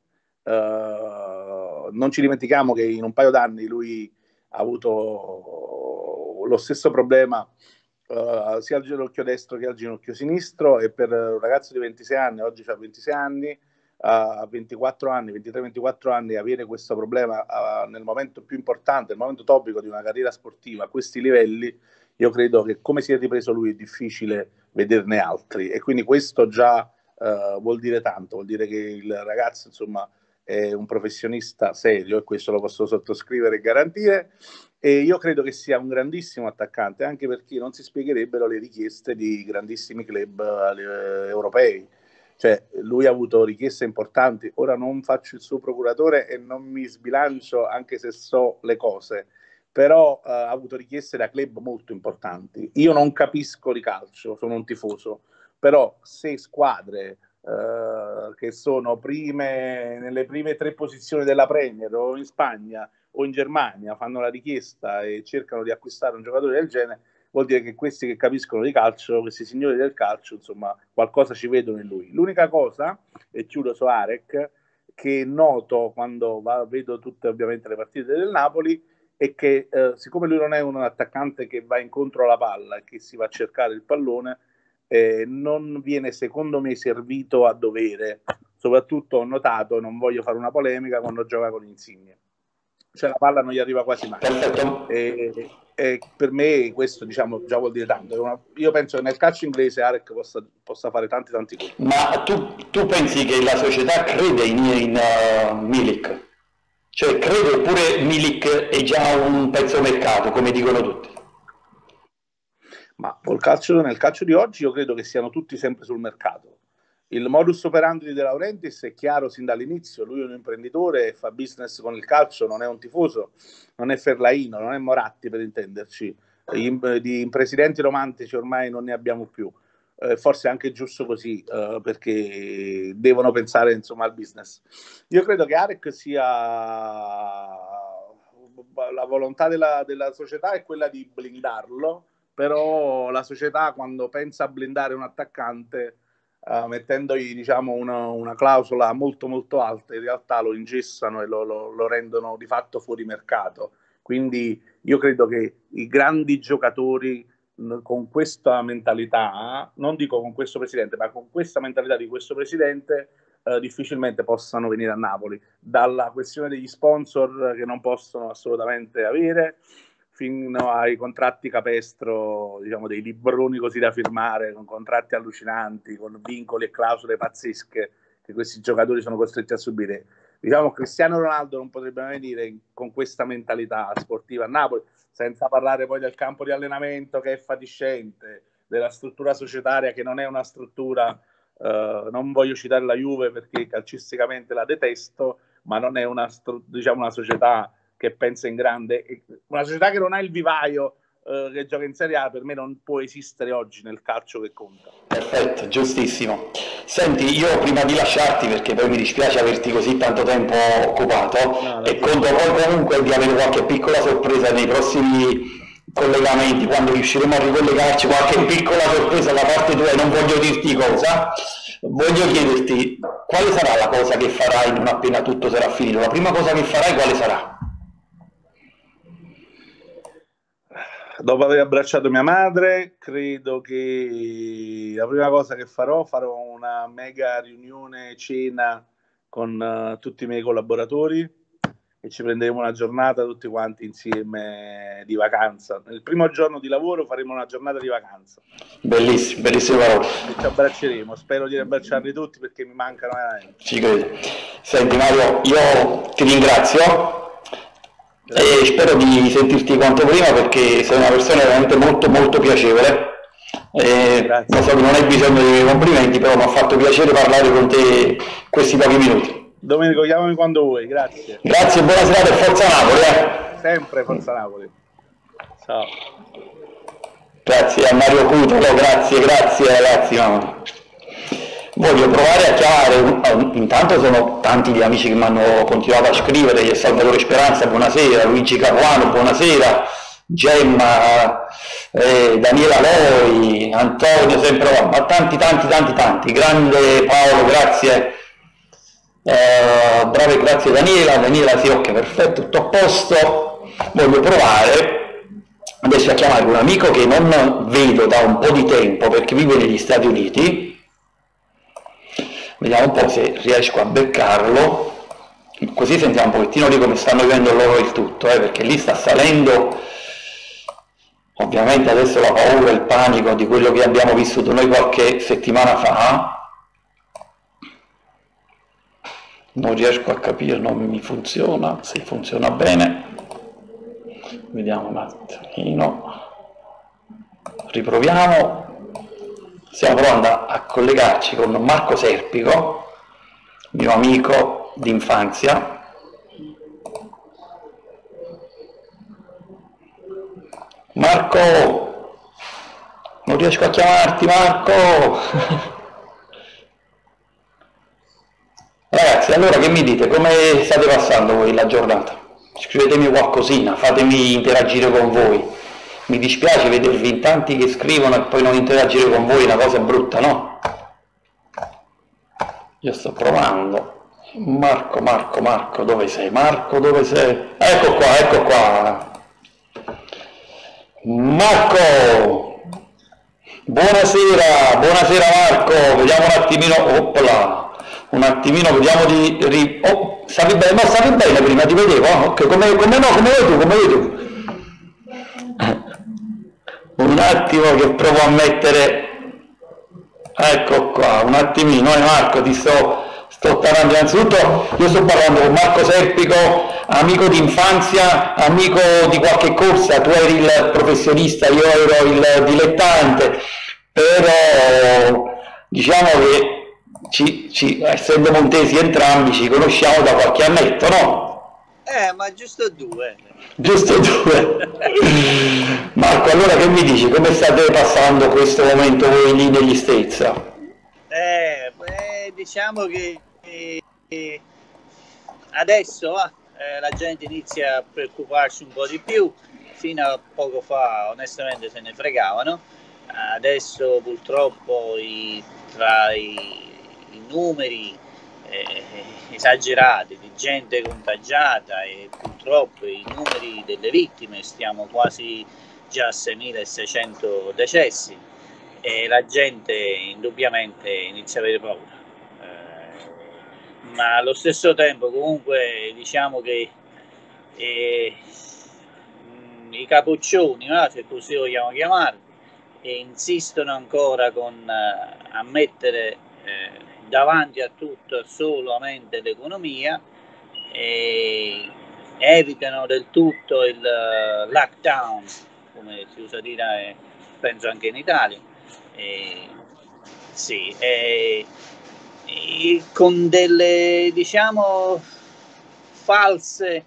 Uh, non ci dimentichiamo che in un paio d'anni lui ha avuto lo stesso problema uh, sia al ginocchio destro che al ginocchio sinistro e per un ragazzo di ventisei anni, oggi ha ventisei anni, a ventiquattro anni, ventitré ventiquattro anni, avere questo problema uh, nel momento più importante, nel momento topico di una carriera sportiva a questi livelli, io credo che come si è ripreso lui è difficile vederne altri, e quindi questo già uh, vuol dire tanto, vuol dire che il ragazzo insomma è un professionista serio, e questo lo posso sottoscrivere e garantire. E io credo che sia un grandissimo attaccante, anche perché non si spiegherebbero le richieste di grandissimi club eh, europei. Cioè, lui ha avuto richieste importanti. Ora non faccio il suo procuratore e non mi sbilancio, anche se so le cose, però eh, ha avuto richieste da club molto importanti. Io non capisco di calcio, sono un tifoso, però se squadre eh, che sono prime, nelle prime tre posizioni della Premier o in Spagna o in Germania fanno la richiesta e cercano di acquistare un giocatore del genere, vuol dire che questi che capiscono di calcio, questi signori del calcio, insomma, qualcosa ci vedono in lui. L'unica cosa, e chiudo su Arek, che noto quando va, vedo tutte ovviamente le partite del Napoli, è che eh, siccome lui non è un attaccante che va incontro alla palla e che si va a cercare il pallone, eh, non viene secondo me servito a dovere. Soprattutto ho notato, non voglio fare una polemica, quando gioca con Insigne, cioè la palla non gli arriva quasi mai. E, e per me questo, diciamo, già vuol dire tanto. Una, io penso che nel calcio inglese Arek possa, possa fare tanti tanti gol. Ma tu, tu pensi che la società crede in, in uh, Milik? Cioè crede, oppure Milik è già un pezzo mercato, come dicono tutti? Ma col calcio, nel calcio di oggi io credo che siano tutti sempre sul mercato. Il modus operandi di De Laurentiis è chiaro sin dall'inizio: lui è un imprenditore e fa business con il calcio, non è un tifoso, non è Ferlaino, non è Moratti, per intenderci. Di presidenti romantici ormai non ne abbiamo più, eh, forse è anche giusto così, eh, perché devono pensare insomma al business. Io credo che Arek sia, la volontà della, della società è quella di blindarlo, però la società quando pensa a blindare un attaccante, Uh, mettendogli diciamo una, una clausola molto molto alta, in realtà lo ingessano e lo, lo, lo rendono di fatto fuori mercato. Quindi io credo che i grandi giocatori mh, con questa mentalità, non dico con questo presidente, ma con questa mentalità di questo presidente uh, difficilmente possano venire a Napoli, dalla questione degli sponsor che non possono assolutamente avere, fino ai contratti capestro, diciamo dei libroni così da firmare, con contratti allucinanti, con vincoli e clausole pazzesche che questi giocatori sono costretti a subire. Diciamo Cristiano Ronaldo non potrebbe mai venire con questa mentalità sportiva a Napoli, senza parlare poi del campo di allenamento che è fatiscente, della struttura societaria che non è una struttura, eh, non voglio citare la Juve perché calcisticamente la detesto, ma non è una, diciamo, una società che pensa in grande. Una società che non ha il vivaio eh, che gioca in Serie A, per me non può esistere oggi nel calcio che conta. Perfetto, giustissimo. Senti, io prima di lasciarti, perché poi mi dispiace averti così tanto tempo occupato, no, e conto poi comunque di avere qualche piccola sorpresa nei prossimi collegamenti, quando riusciremo a ricollegarci, qualche piccola sorpresa da parte tua, e non voglio dirti cosa. Voglio chiederti quale sarà la cosa che farai non appena tutto sarà finito. La prima cosa che farai quale sarà? Dopo aver abbracciato mia madre, credo che la prima cosa che farò, farò una mega riunione, cena con uh, tutti i miei collaboratori, e ci prenderemo una giornata tutti quanti insieme di vacanza. Nel primo giorno di lavoro faremo una giornata di vacanza. Bellissimo, bellissime parole. E ci abbracceremo, spero di abbracciarli tutti perché mi mancano veramente. Ci credo. Senti Mario, io ti ringrazio. E spero di sentirti quanto prima, perché sei una persona veramente molto molto piacevole. E lo so che non hai bisogno dei miei complimenti, però mi ha fatto piacere parlare con te questi pochi minuti. Domenico, chiamami quando vuoi, grazie. Grazie, buona serata e forza Napoli. Eh. Sempre forza Napoli. Ciao. Grazie a Mario Cutolo, grazie, grazie ragazzi. No. Voglio provare a chiamare, intanto sono tanti gli amici che mi hanno continuato a scrivere: Salvatore Speranza, buonasera, Luigi Caruano, buonasera, Gemma, eh, Daniela Loi, Antonio, sempre là, ma tanti, tanti, tanti, tanti, grande Paolo, grazie, eh, brave, grazie Daniela, Daniela sì, ok, perfetto, tutto a posto. Voglio provare adesso a chiamare un amico che non vedo da un po' di tempo perché vive negli Stati Uniti. Vediamo un po' se riesco a beccarlo, così sentiamo un pochettino di come stanno vivendo loro il tutto, eh, perché lì sta salendo ovviamente adesso la paura e il panico di quello che abbiamo vissuto noi qualche settimana fa. Non riesco a capire, non mi funziona, se funziona bene. Vediamo un attimino, riproviamo. Stiamo provando a collegarci con Marco Serpico, mio amico d'infanzia. Marco, non riesco a chiamarti, Marco. Ragazzi, allora che mi dite? Come state passando voi la giornata? Scrivetemi qualcosina, fatemi interagire con voi. Mi dispiace vedervi in tanti che scrivono e poi non interagire con voi, è una cosa brutta, no? Io sto provando. Marco, Marco, Marco, dove sei? Marco, dove sei? Ecco qua, ecco qua. Marco! Buonasera, buonasera Marco, vediamo un attimino, oppla, un attimino, vediamo di... Ri... Oh, stavi bene, no, stavi bene prima, ti vedevo, oh, ok, come, come no, come vuoi tu, come vuoi tu? Un attimo che provo a mettere, ecco qua, un attimino, eh Marco, ti sto, sto parlando. Innanzitutto io sto parlando con Marco Serpico, amico di infanzia, amico di qualche corsa, tu eri il professionista, io ero il dilettante, però diciamo che ci, ci, essendo montesi entrambi ci conosciamo da qualche annetto, no? Eh, ma giusto due. Giusto due. Marco, allora che mi dici? Come state passando questo momento voi lì negli States? Eh, beh, diciamo che eh, adesso eh, la gente inizia a preoccuparsi un po' di più. Fino a poco fa onestamente se ne fregavano. Adesso purtroppo i, tra i, i numeri eh, esagerati di gente contagiata e purtroppo i numeri delle vittime, stiamo quasi già a seimilaseicento decessi e la gente indubbiamente inizia a avere paura, eh, ma allo stesso tempo comunque diciamo che eh, i capoccioni, no? Se così vogliamo chiamarli, e insistono ancora con uh, a mettere eh, davanti a tutto solamente l'economia e evitano del tutto il uh, lockdown, come si usa dire, eh, penso anche in Italia, e, sì, e, e con delle diciamo false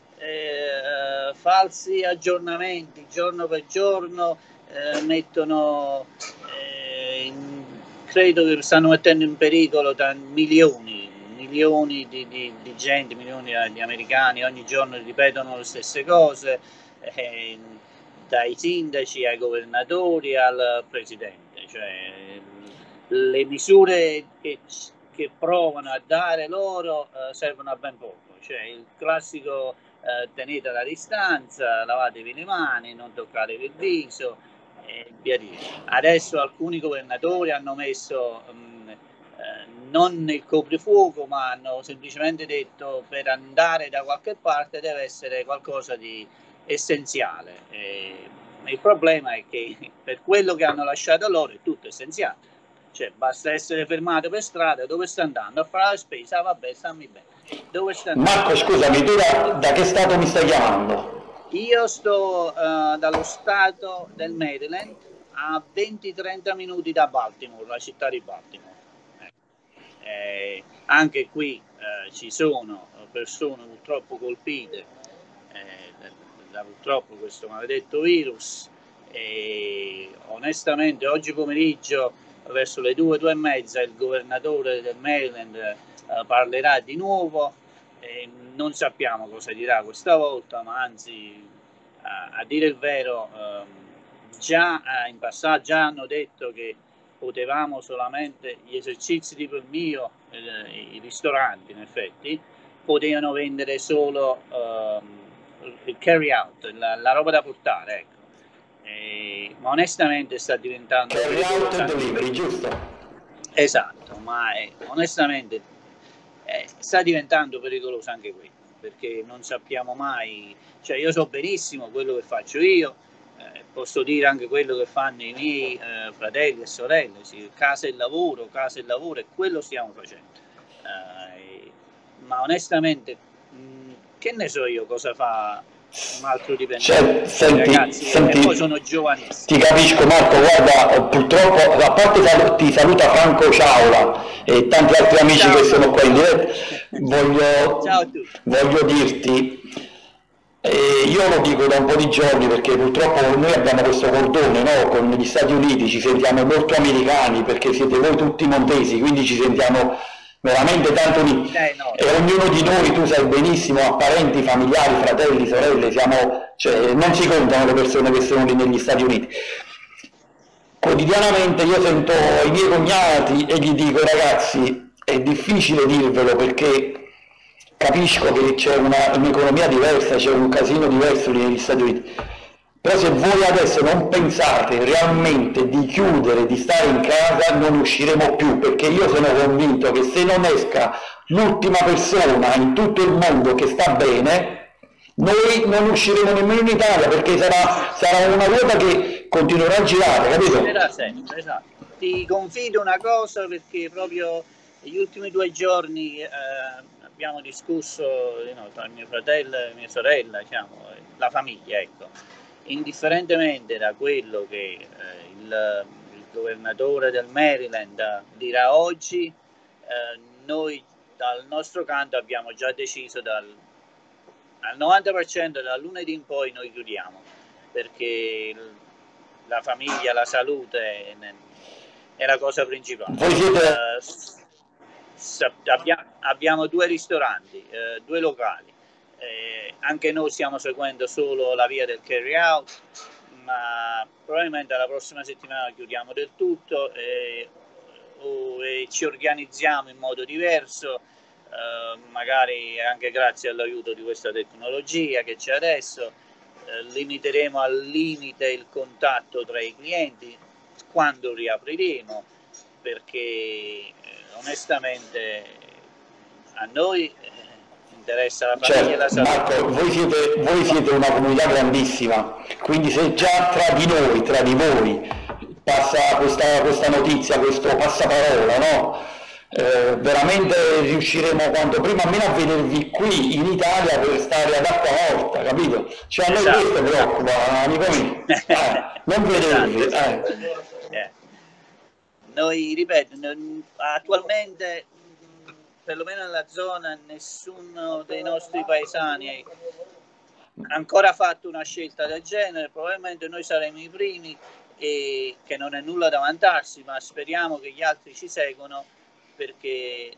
eh, falsi aggiornamenti giorno per giorno. Eh, mettono eh, in, credo che stanno mettendo in pericolo milioni milioni di, di, di gente, milioni di americani ogni giorno ripetono le stesse cose, eh, dai sindaci ai governatori al presidente, cioè le misure che, che provano a dare loro eh, servono a ben poco, cioè il classico eh, tenete la distanza, lavatevi le mani, non toccatevi il viso. E via di. Adesso alcuni governatori hanno messo mh, eh, non il coprifuoco, ma hanno semplicemente detto per andare da qualche parte deve essere qualcosa di essenziale. E il problema è che per quello che hanno lasciato loro è tutto essenziale, cioè basta essere fermato per strada. Dove sta andando? A fare la spesa? Ah, vabbè, stammi bene. Dove sta andando? Marco, scusami, tu da, da che stato mi stai chiamando? Io sto uh, dallo stato del Maryland a venti trenta minuti da Baltimore, la città di Baltimore. Eh, eh, anche qui eh, ci sono persone purtroppo colpite eh, da, da purtroppo questo maledetto virus e onestamente oggi pomeriggio verso le due, due e mezza il governatore del Maryland eh, parlerà di nuovo. E non sappiamo cosa dirà questa volta, ma anzi a, a dire il vero ehm, già eh, in passato già hanno detto che potevamo solamente gli esercizi tipo il mio, eh, i ristoranti in effetti potevano vendere solo ehm, il carry out, la, la roba da portare, ecco. E, ma onestamente sta diventando carry out e delivery, giusto? Esatto, ma è, onestamente eh, sta diventando pericoloso anche quello, perché non sappiamo mai, cioè io so benissimo quello che faccio io, eh, posso dire anche quello che fanno i miei eh, fratelli e sorelle, sì, casa e lavoro, casa e lavoro, e quello stiamo facendo. Eh, ma onestamente, mh, che ne so io cosa fa un altro dipendente, cioè, senti, ragazzi, senti, e poi sono giovanissimi. Ti capisco Marco, guarda, purtroppo, a parte sal- ti saluta Franco Ciaula e tanti altri amici Ciao, che sono ciao. qua in diretta, voglio, Ciao a tutti. voglio dirti, eh, io lo dico da un po' di giorni perché purtroppo noi abbiamo questo cordone, no? Con gli Stati Uniti ci sentiamo molto americani perché siete voi tutti montesi, quindi ci sentiamo veramente tanto uniti. Eh, no. E ognuno di noi, tu sai benissimo, ha parenti, familiari, fratelli, sorelle, siamo, cioè, non si contano le persone che sono lì negli Stati Uniti. Quotidianamente io sento i miei cognati e gli dico: ragazzi, è difficile dirvelo perché capisco che c'è una, un'economia diversa, c'è un casino diverso lì negli Stati Uniti, però se voi adesso non pensate realmente di chiudere, di stare in casa, non usciremo più, perché io sono convinto che se non esca l'ultima persona in tutto il mondo che sta bene, noi non usciremo nemmeno in Italia, perché sarà, sarà una ruota che continuerà a girare, capito? Girerà sempre, esatto. Ti confido una cosa, perché proprio negli ultimi due giorni eh, abbiamo discusso, no, tra mio fratello e mia sorella, diciamo, la famiglia, ecco. Indifferentemente da quello che eh, il, il governatore del Maryland dirà oggi, eh, noi dal nostro canto abbiamo già deciso dal al novanta per cento dal lunedì in poi noi chiudiamo, perché la famiglia, la salute è, è la cosa principale. Voi siete... uh, abbia, abbiamo due ristoranti, uh, due locali, eh, anche noi stiamo seguendo solo la via del carry out, ma probabilmente la prossima settimana chiudiamo del tutto e, o, e ci organizziamo in modo diverso. Uh, magari anche grazie all'aiuto di questa tecnologia che c'è adesso, uh, limiteremo al limite il contatto tra i clienti quando riapriremo, perché eh, onestamente a noi eh, interessa la famiglia, certo, e la salute. Marco, voi siete, voi siete una comunità grandissima, quindi se già tra di noi, tra di voi passa questa, questa notizia, questo passaparola, no? Eh, veramente riusciremo quanto prima almeno a vedervi qui in Italia per stare ad acqua morta, capito? Cioè a noi esatto, questo preoccupa, amico mio, eh, non vedervi. Esatto, eh. Eh. Noi, ripeto, non, attualmente perlomeno nella zona nessuno dei nostri paesani ha ancora fatto una scelta del genere. Probabilmente noi saremo i primi, e che non è nulla da vantarsi, ma speriamo che gli altri ci seguano, perché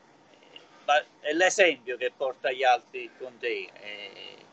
è l'esempio che porta gli altri con te, e,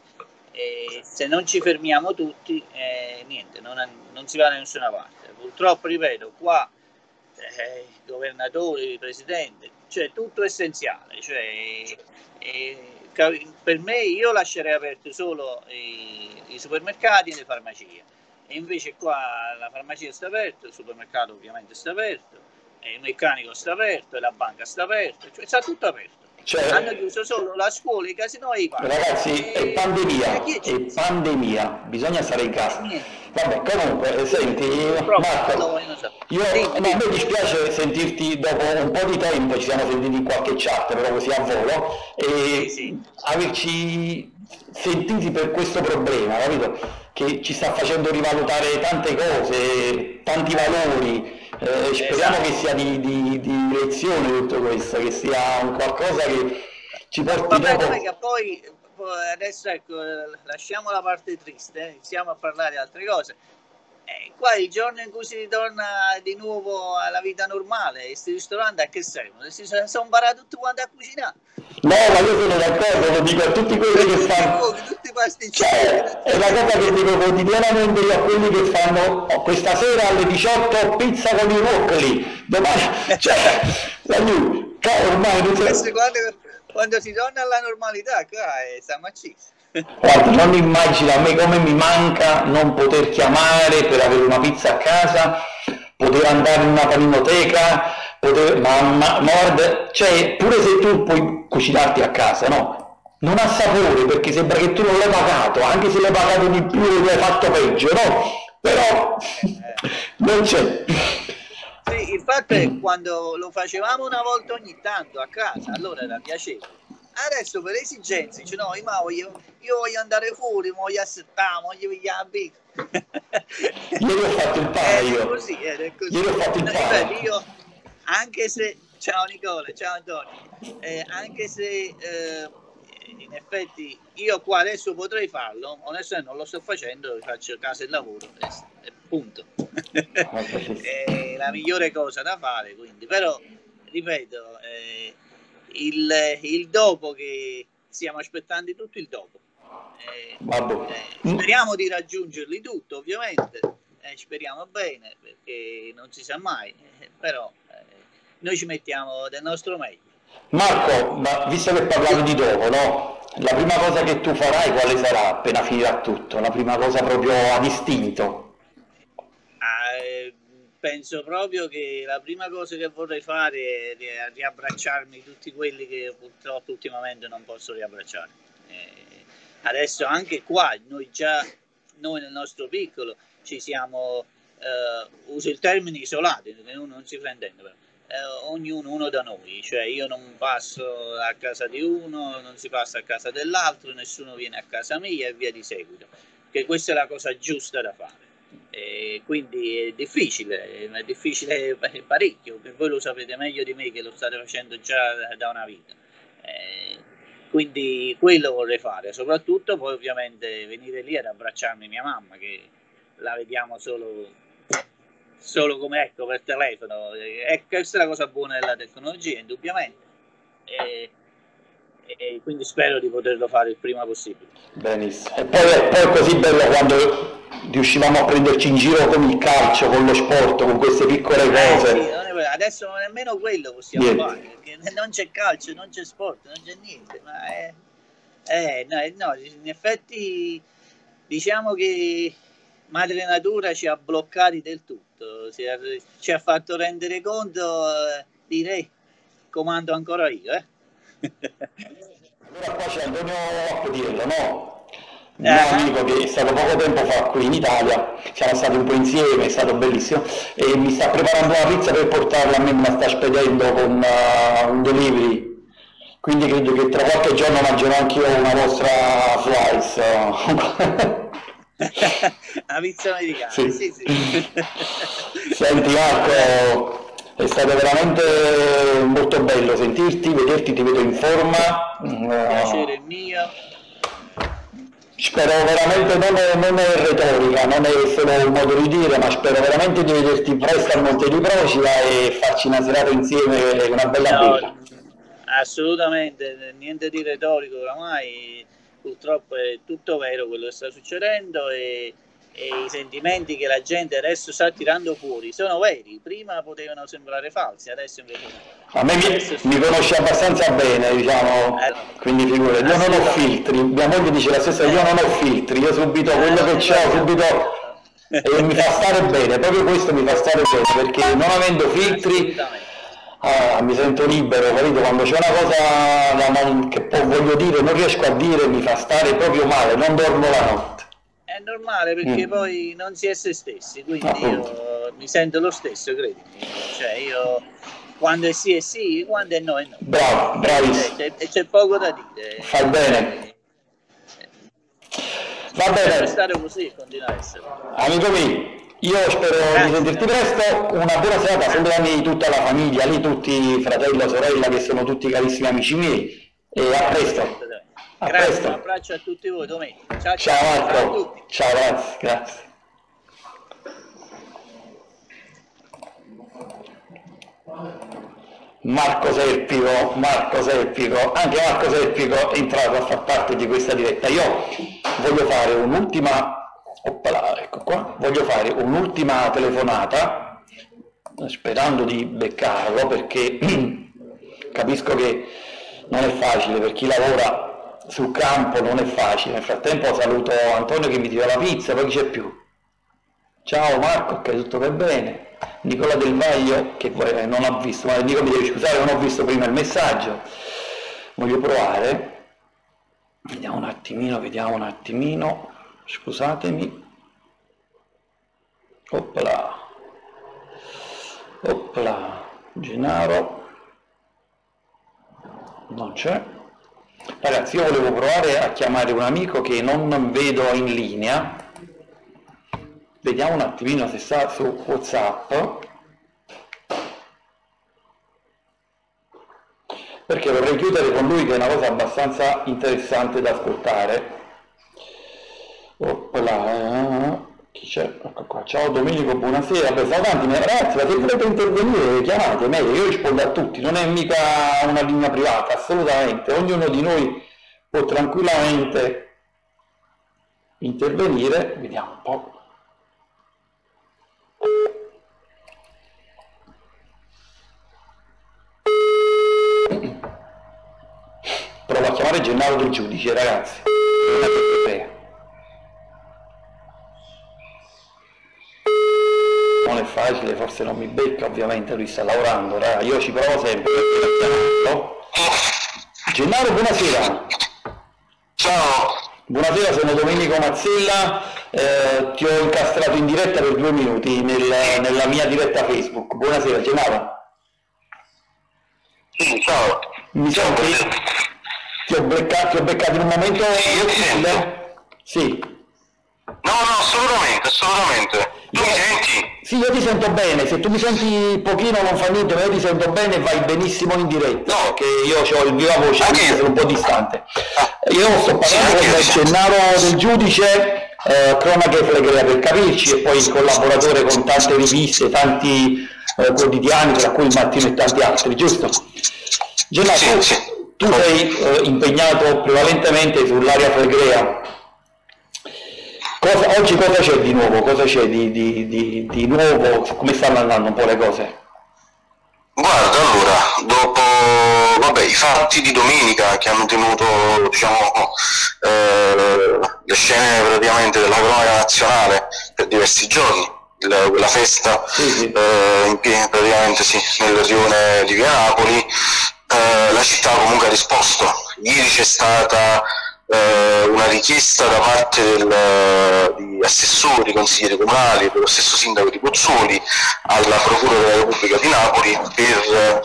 e se non ci fermiamo tutti, eh, niente, non, è, non si va da nessuna parte. Purtroppo, ripeto, qua eh, i governatori, il presidente, cioè tutto essenziale, cioè, eh, per me io lascerei aperti solo i, i supermercati e le farmacie, e invece qua la farmacia sta aperta, il supermercato ovviamente sta aperto, il meccanico sta aperto e la banca sta aperta, cioè sta tutto aperto. Cioè, hanno chiuso solo la scuola, i casino e i parchi. Ragazzi, è pandemia, è pandemia, bisogna stare in casa. Vabbè, comunque, senti, Marco, io, no, a me dispiace sentirti dopo un po' di tempo, ci siamo sentiti in qualche chat, però così a volo, e sì, sì. averci sentiti per questo problema, capito? Che ci sta facendo rivalutare tante cose, tanti valori. Eh, speriamo esatto. che sia di, di, di lezione tutto questo, che sia un qualcosa che ci porti Vabbè, dopo. Che poi adesso ecco, lasciamo la parte triste, eh, iniziamo a parlare di altre cose. Eh, qua il giorno in cui si ritorna di nuovo alla vita normale, questi ristoranti a che servono? Si sono imparati tutti quanti a cucinare. No, ma io sono d'accordo, lo dico a tutti quelli che fanno. Tutti i pasticcini. Cioè, è la cosa che dico quotidianamente io a quelli che fanno oh, questa sera alle diciotto pizza con i broccoli, domani, cioè, la new, ormai non so. Quando, quando si torna alla normalità, qua è siamo accesi. Guarda, non immagino a me come mi manca non poter chiamare per avere una pizza a casa, poter andare in una paninoteca, poter, ma, ma, ma guarda, cioè, pure se tu puoi cucinarti a casa, no? Non ha sapore perché sembra che tu non l'hai pagato, anche se l'hai pagato di più e l'hai fatto peggio, no? Però non c'è. Sì, il fatto è che quando lo facevamo una volta ogni tanto a casa, allora era piacevole. Adesso per esigenze, dice no, ma voglio, io voglio andare fuori, voglio assettare, voglio pigliare Ieri ho fatto il pane, io. È così, è così. Ieri ho fatto il No, pane. ripeto, io, anche se, ciao Nicola, ciao Antonio, eh, anche se eh, in effetti io qua adesso potrei farlo, onestamente non lo sto facendo, faccio casa e lavoro, e, e punto. È la migliore cosa da fare, quindi, però, ripeto, eh, il, il dopo che stiamo aspettando tutto il dopo. Eh, eh, speriamo di raggiungerli tutto, ovviamente, eh, speriamo bene perché non si sa mai, eh, però eh, noi ci mettiamo del nostro meglio. Marco, ma visto che parlavi di dopo, no? La prima cosa che tu farai quale sarà appena finirà tutto? La prima cosa proprio ad istinto? Eh, penso proprio che la prima cosa che vorrei fare è riabbracciarmi tutti quelli che purtroppo ultimamente non posso riabbracciare. Eh, adesso anche qua, noi già, noi nel nostro piccolo ci siamo, eh, uso il termine isolati, perché uno non si fraintende, però. Eh, ognuno uno da noi, cioè io non passo a casa di uno, non si passa a casa dell'altro, nessuno viene a casa mia e via di seguito, che questa è la cosa giusta da fare. E quindi è difficile, è difficile parecchio, che voi lo sapete meglio di me che lo state facendo già da una vita. Eh, quindi quello vorrei fare, soprattutto poi ovviamente venire lì ad abbracciarmi mia mamma, che la vediamo solo solo come ecco per telefono, e questa è la cosa buona della tecnologia, indubbiamente, e, e quindi spero di poterlo fare il prima possibile. Benissimo, e poi, poi è così bello quando riuscivamo a prenderci in giro con il calcio, con lo sport, con queste piccole cose. Eh, sì, non è, adesso nemmeno quello possiamo niente. fare, perché non c'è calcio, non c'è sport, non c'è niente, ma è, è, no, no, in effetti diciamo che Madre Natura ci ha bloccati del tutto, ci ha, ci ha fatto rendere conto, eh, direi, comando ancora io. Eh? Allora qua c'è Antonio Appodiello, no? Un Eh. amico che è stato poco tempo fa qui in Italia, siamo stati un po' insieme, è stato bellissimo, e mi sta preparando una pizza per portarla a me, me la sta spedendo con uh, un delivery, quindi credo che tra qualche giorno mangerò anch'io una vostra slice. La pizza americana, sì. sì, sì. Senti Marco, è stato veramente molto bello sentirti, vederti, ti vedo in forma. Piacere uh, mio. Spero veramente, non è, non è retorica, non è solo un modo di dire, ma spero veramente di vederti presto al Monte di Procida e farci una serata insieme, una bella no, birra. Assolutamente, niente di retorico oramai. Purtroppo è tutto vero quello che sta succedendo e, e i sentimenti che la gente adesso sta tirando fuori sono veri, prima potevano sembrare falsi, adesso invece no. A me mi, mi conosce abbastanza bene, diciamo, eh, quindi figurati, io non ho filtri, mia moglie dice la stessa, io non ho filtri, io subito quello che c'ho, subito, e mi fa stare bene, proprio questo mi fa stare bene, perché non avendo filtri Ah, mi sento libero, capito? Quando c'è una cosa che poi voglio dire, non riesco a dire, mi fa stare proprio male, non dormo la notte. È normale perché mm. poi non si è se stessi, quindi Appunto. io mi sento lo stesso, credimi. Cioè io quando è sì è sì, quando è no è no. Bravo, bravissimo. E c'è, c'è poco da dire. Fai bene. Va bene. Deve stare così e continua a essere. Amico mio. Io spero Grazie. di sentirti presto, una buona serata, salutami tutta la famiglia, lì tutti fratello, sorella che sono tutti carissimi amici miei e a presto. A grazie, presto. Un abbraccio a tutti voi, Domenico. Ciao, ciao, ciao Marco. Ciao a tutti. Ciao, grazie, grazie. Marco Serpico, Marco Serpico, anche Marco Serpico è entrato a far parte di questa diretta. Io voglio fare un'ultima Oppala, ecco qua. Voglio fare un'ultima telefonata sperando di beccarlo perché capisco che non è facile per chi lavora sul campo, non è facile. Nel frattempo saluto Antonio che mi tira la pizza, poi chi c'è più? Ciao Marco, ok, tutto per bene. Nicola Del Vaglio, che non ho visto, ma Nicola mi devi scusare, non ho visto prima il messaggio. Voglio provare. Vediamo un attimino, vediamo un attimino. Scusatemi. Oppla. Oppla. Gennaro. Non c'è. Ragazzi, io volevo provare a chiamare un amico che non vedo in linea. Vediamo un attimino se sta su WhatsApp, perché vorrei chiudere con lui, che è una cosa abbastanza interessante da ascoltare. Oppla, chi c'è? Ecco qua. Ciao Domenico, buonasera. Beh, sono tanti, ragazzi, ma se volete intervenire chiamate, meglio, io rispondo a tutti, non è mica una linea privata, assolutamente, ognuno di noi può tranquillamente intervenire. Vediamo un po'. Provo a chiamare Gennaro Del Giudice, ragazzi. Non è facile, forse non mi becca, ovviamente lui sta lavorando, raga. Io ci provo sempre. Gennaro, buonasera. Ciao. Buonasera, sono Domenico Mazzella, eh, ti ho incastrato in diretta per due minuti nel, nella mia diretta Facebook. Buonasera Gennaro. Sì, ciao. Mi senti? Ti ho beccato, ti ho beccato in un momento utile? Sì. No, no, assolutamente, assolutamente. Tu Io, mi senti? Sì, io ti sento bene, se tu mi senti pochino non fa niente, ma io ti sento bene e vai benissimo in diretta, no, perché io ho il viva voce, anche se sono un po' distante. Io sto parlando con il Gennaro Del Giudice, eh, cronache flegrea per capirci, e poi collaboratore con tante riviste, tanti eh, quotidiani, tra cui il Mattino e tanti altri, giusto? Gennaro, Sì, tu, sì. tu sei eh, impegnato prevalentemente sull'area flegrea. Cosa, oggi cosa c'è di nuovo? Cosa c'è di, di, di, di nuovo? Come stanno andando un po' le cose? Guarda, allora, dopo vabbè, i fatti di domenica che hanno tenuto, diciamo, eh, le scene praticamente della cronaca nazionale per diversi giorni, la, quella festa sì, sì. Eh, in pieno, praticamente sì, nel rione di Via Napoli, eh, la città comunque ha risposto. Ieri c'è stata eh, una richiesta da parte del, di assessori, consiglieri comunali, dello stesso sindaco di Pozzuoli alla Procura della Repubblica di Napoli per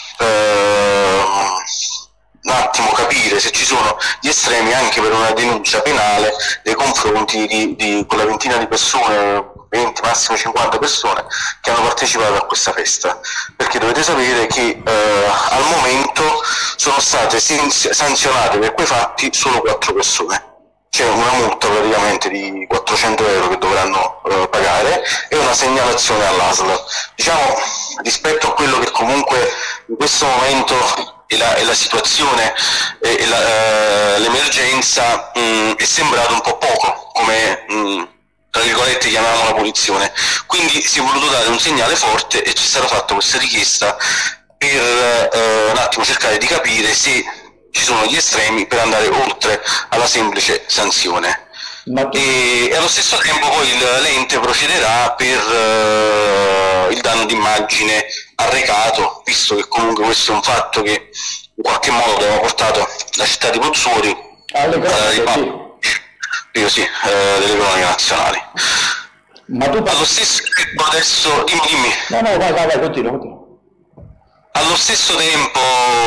eh, un attimo capire se ci sono gli estremi anche per una denuncia penale nei confronti di, di quella ventina di persone, venti, massimo cinquanta persone che hanno partecipato a questa festa, perché dovete sapere che eh, al momento sono state sanzionate per quei fatti solo quattro persone. C'è una multa praticamente di quattrocento euro che dovranno eh, pagare e una segnalazione all'A S L. Diciamo, rispetto a quello che comunque in questo momento è la, è la situazione e la, eh, l'emergenza, mh, è sembrato un po' poco, come mh, tra virgolette chiamiamo la punizione. Quindi si è voluto dare un segnale forte e c'è stata fatta questa richiesta per eh, un attimo cercare di capire se ci sono gli estremi per andare oltre alla semplice sanzione. Ma... E, e allo stesso tempo poi l'ente procederà per uh, il danno d'immagine arrecato, visto che comunque questo è un fatto che in qualche modo ha portato la città di Pozzuoli alle cronache, sì, sì, eh, delle cronache nazionali. Ma tu... Allo stesso tempo adesso, dimmi, dimmi. No, no, vai, vai, vai, continua, continua. Allo stesso tempo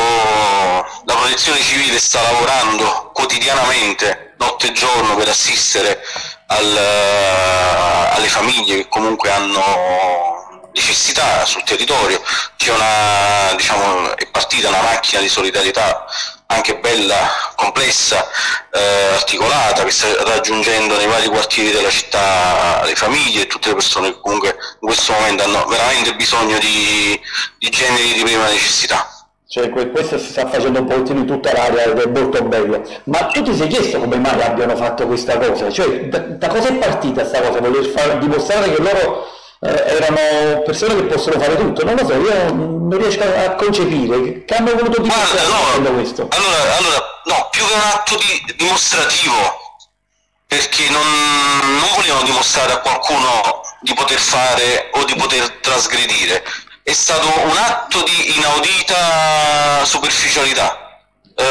la protezione civile sta lavorando quotidianamente, notte e giorno, per assistere al, alle famiglie che comunque hanno necessità sul territorio. C'è una, diciamo, è partita una macchina di solidarietà anche bella, complessa, eh, articolata, che sta raggiungendo nei vari quartieri della città le famiglie e tutte le persone che comunque in questo momento hanno veramente bisogno di, di generi di prima necessità. Cioè questo si sta facendo un po' in tutta l'area ed è molto bello. Ma tu ti sei chiesto come mai abbiano fatto questa cosa? Cioè da, da cosa è partita questa cosa? Voler far dimostrare che loro eh, erano persone che possono fare tutto? Non lo so, io non riesco a concepire che hanno voluto dimostrare no, questo. Allora, allora, no, più che un atto di, dimostrativo, perché non, non volevano dimostrare a qualcuno di poter fare o di poter trasgredire. È stato un atto di inaudita superficialità,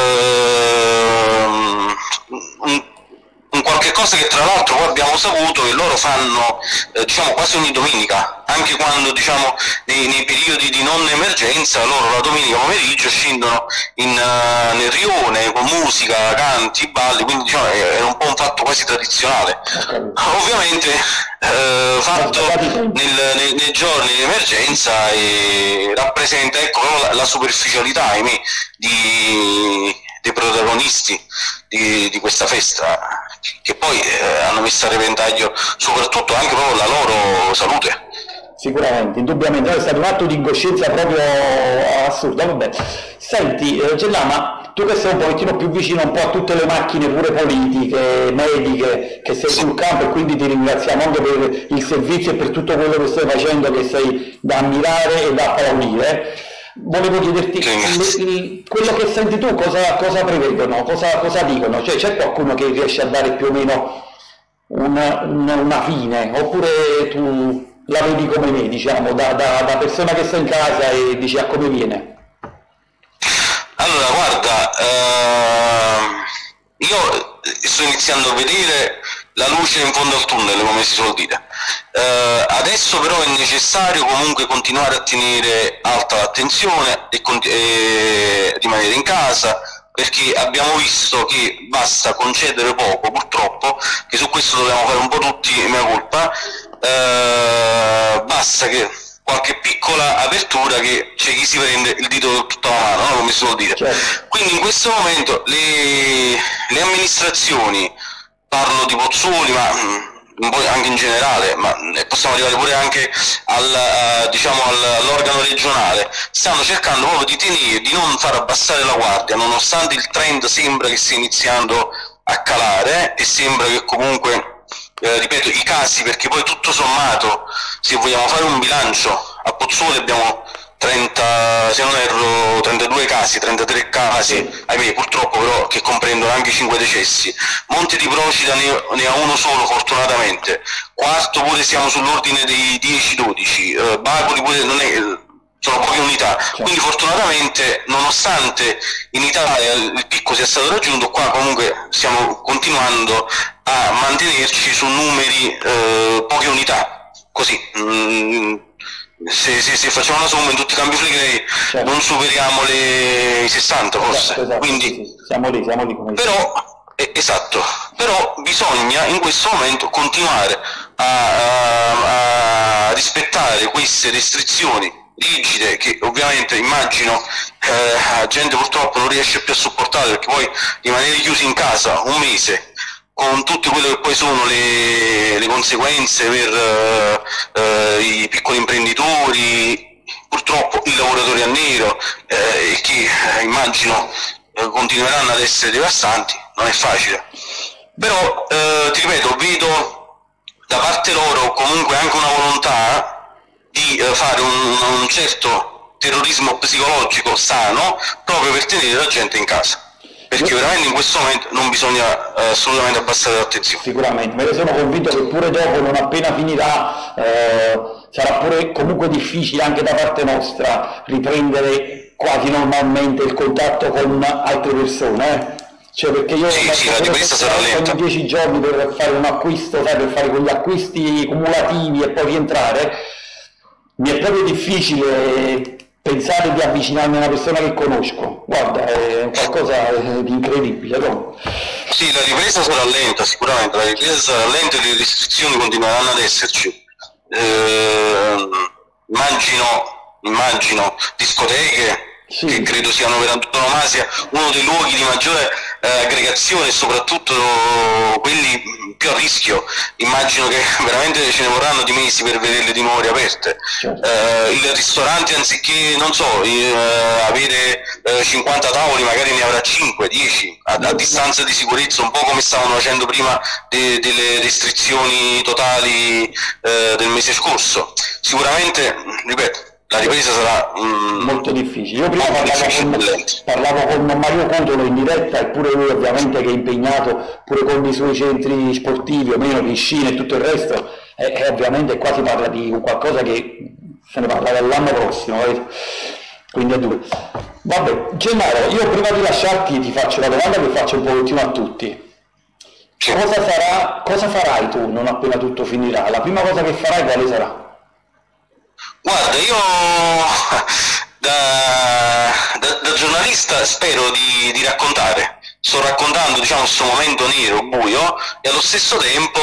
ehm, un, un qualche cosa che tra l'altro poi abbiamo saputo che loro fanno eh, diciamo quasi ogni domenica, anche quando diciamo nei, nei periodi di non emergenza loro la domenica pomeriggio scendono in, uh, nel rione con musica, canti, balli, quindi diciamo era un po' un fatto quasi tradizionale. Ovviamente eh, fatto nel, nei, nei giorni di emergenza e rappresenta ecco la, la superficialità ahimè di, dei protagonisti di, di questa festa, che poi eh, hanno messo a repentaglio soprattutto anche proprio la loro salute. Sicuramente, indubbiamente, è stato un atto di incoscienza proprio assurdo. Vabbè. Senti, eh, Gellà, tu che sei un pochettino più vicino un po' a tutte le macchine pure politiche, mediche, che sei sul campo, e quindi ti ringraziamo anche per il servizio e per tutto quello che stai facendo, che sei da ammirare e da applaudire. Volevo chiederti, sì, quello che senti tu cosa, cosa prevedono, cosa, cosa dicono? Cioè, c'è qualcuno che riesce a dare più o meno una, una, una fine, oppure tu la vedi come me, diciamo, da, da, da persona che sta in casa e dici a come viene? Allora, guarda, ehm, io sto iniziando a vedere la luce in fondo al tunnel, come si suol dire. Uh, adesso però è necessario comunque continuare a tenere alta l'attenzione e, e rimanere in casa, perché abbiamo visto che basta concedere poco, purtroppo, che su questo dobbiamo fare un po' tutti mea colpa, uh, basta che qualche piccola apertura che c'è chi si prende il dito da tutta la mano, no? Come si vuol dire. Certo. Quindi in questo momento le, le amministrazioni, parlo di Pozzuoli, ma un po' anche in generale, ma possiamo arrivare pure anche al, uh, diciamo al, all'organo regionale, stanno cercando proprio di tenere, di non far abbassare la guardia, nonostante il trend sembra che stia iniziando a calare e sembra che comunque, eh, ripeto, i casi, perché poi tutto sommato, se vogliamo fare un bilancio, a Pozzuoli abbiamo trenta, se non erro, trentadue casi, trentatré casi, ahimè, purtroppo però, che comprendono anche cinque decessi. Monte di Procida ne, ne ha uno solo fortunatamente, Quarto pure siamo sull'ordine dei dieci dodici, eh, Bacoli pure non è, sono poche unità, quindi fortunatamente nonostante in Italia il picco sia stato raggiunto, qua comunque stiamo continuando a mantenerci su numeri, eh, poche unità, così. Mm, Se, se, se facciamo una somma in tutti i campi flegrei, certo, non superiamo le i sessanta forse, esatto, esatto, quindi sì, sì. Siamo lì, siamo lì come però eh, esatto, però bisogna in questo momento continuare a, a, a rispettare queste restrizioni rigide che ovviamente immagino eh, la gente purtroppo non riesce più a sopportare, perché poi rimanere chiusi in casa un mese con tutte quelle che poi sono le, le conseguenze per uh, uh, i piccoli imprenditori, purtroppo i lavoratori a nero, eh, che eh, immagino eh, continueranno ad essere devastanti, non è facile. Però, eh, ti ripeto, vedo da parte loro comunque anche una volontà di eh, fare un, un certo terrorismo psicologico sano, proprio per tenere la gente in casa. Perché veramente in questo momento non bisogna uh, assolutamente abbassare l'attenzione. Sicuramente, me ne sono convinto che pure dopo, non appena finirà, eh, sarà pure comunque difficile anche da parte nostra riprendere quasi normalmente il contatto con altre persone. Eh? Cioè, perché io sì, sì, la ripresa sarà lenta. Ogni dieci giorni per fare un acquisto, sai, per fare quegli acquisti cumulativi e poi rientrare, mi è proprio difficile pensare di avvicinarmi a una persona che conosco. Guarda, è qualcosa di incredibile, no? Sì, la ripresa sarà lenta, sicuramente, la ripresa sarà lenta e le restrizioni continueranno ad esserci. Eh, immagino, immagino discoteche, sì, che credo siano per antonomasia uno dei luoghi di maggiore eh, aggregazione e soprattutto quelli più a rischio. Immagino che veramente ce ne vorranno di mesi per vederle di nuovo riaperte. Certo. Eh, il ristorante, anziché, non so, eh, avere eh, cinquanta tavoli, magari ne avrà cinque, dieci, a, a distanza di sicurezza, un po' come stavano facendo prima de, delle restrizioni totali eh, del mese scorso. Sicuramente, ripeto, la ripresa sarà mm, molto difficile. Io prima parlavo con, parlavo con Mario Cotolo in diretta, eppure lui ovviamente che è impegnato pure con i suoi centri sportivi o meno, piscine e tutto il resto, e, e ovviamente qua si parla di qualcosa che se ne parla dell'anno prossimo, eh? Quindi è duro. Vabbè, Gennaro, io prima di lasciarti ti faccio la domanda che faccio un pochettino a tutti. Cosa, sarà, cosa farai tu non appena tutto finirà? La prima cosa che farai quale sarà? Guarda, io da, da, da giornalista spero di, di raccontare. Sto raccontando, diciamo, questo momento nero, buio, e allo stesso tempo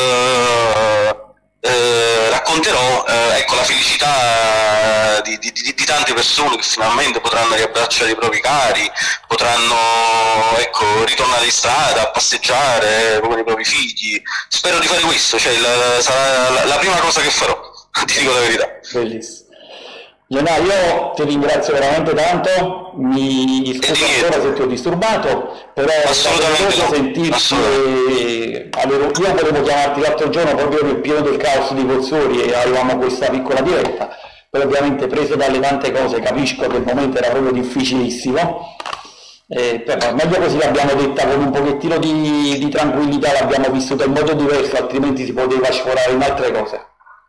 eh, eh, racconterò eh, ecco, la felicità di, di, di, di tante persone che finalmente potranno riabbracciare i propri cari, potranno ecco, ritornare in strada a passeggiare con i propri figli. Spero di fare questo, cioè la, sarà la, la prima cosa che farò, ti dico la verità. Bellissimo. Gennaro, io ti ringrazio veramente tanto, mi scuso ancora se ti ho disturbato, però assolutamente no. sentirti, assolutamente. Avevo, io volevo chiamarti l'altro giorno proprio nel pieno del caos di Pozzuoli e avevamo questa piccola diretta, però ovviamente preso dalle tante cose capisco che il momento era proprio difficilissimo, eh, però meglio così l'abbiamo detta con un pochettino di, di tranquillità, l'abbiamo vissuta in modo diverso, altrimenti si poteva sforare in altre cose.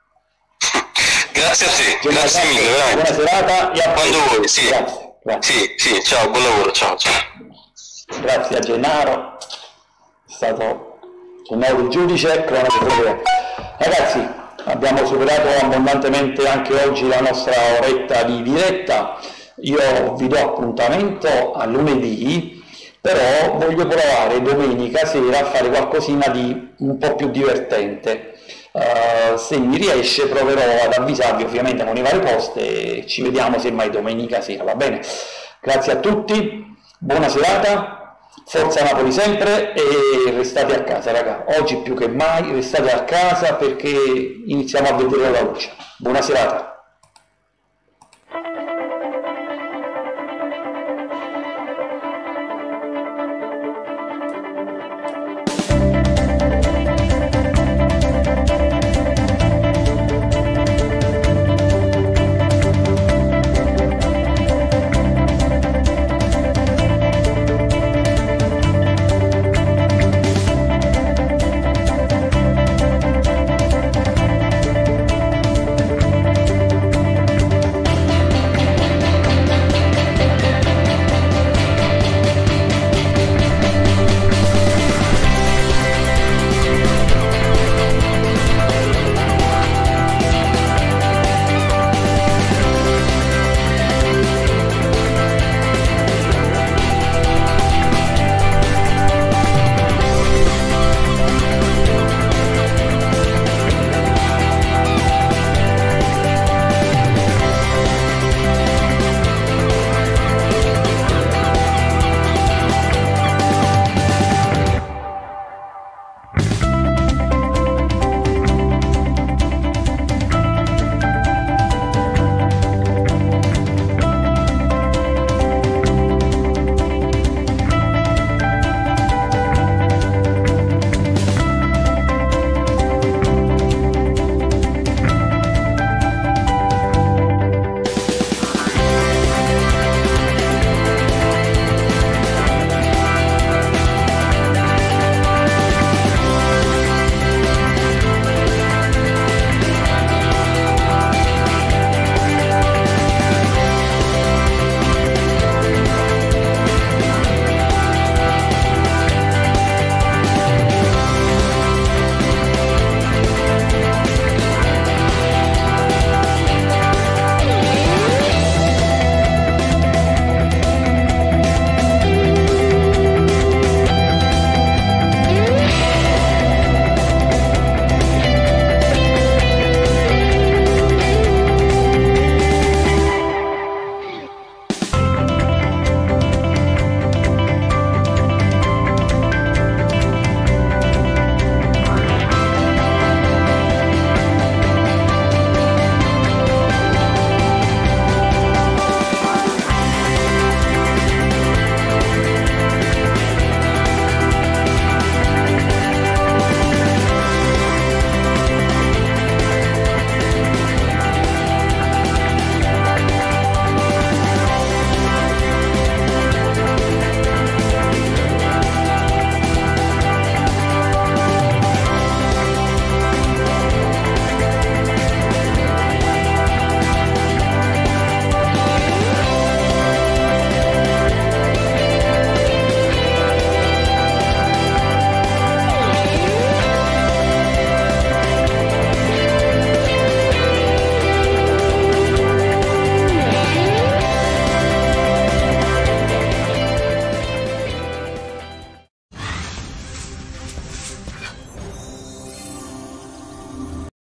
Grazie a te, Gennaro, grazie mille, veramente. Buona serata e a quando vuoi, sì. Grazie, grazie. Sì, sì, ciao, buon lavoro, ciao, ciao. Grazie a Gennaro, è stato Gennaro il giudice, cronache proprio. Ragazzi, abbiamo superato abbondantemente anche oggi la nostra oretta di diretta, io vi do appuntamento a lunedì, però voglio provare domenica sera a fare qualcosina di un po' più divertente. Uh, se mi riesce proverò ad avvisarvi ovviamente con i vari post e ci vediamo semmai domenica sera, va bene? Grazie a tutti, buona serata, forza Napoli sempre e restate a casa raga, oggi più che mai restate a casa perché iniziamo a vedere la luce. Buona serata.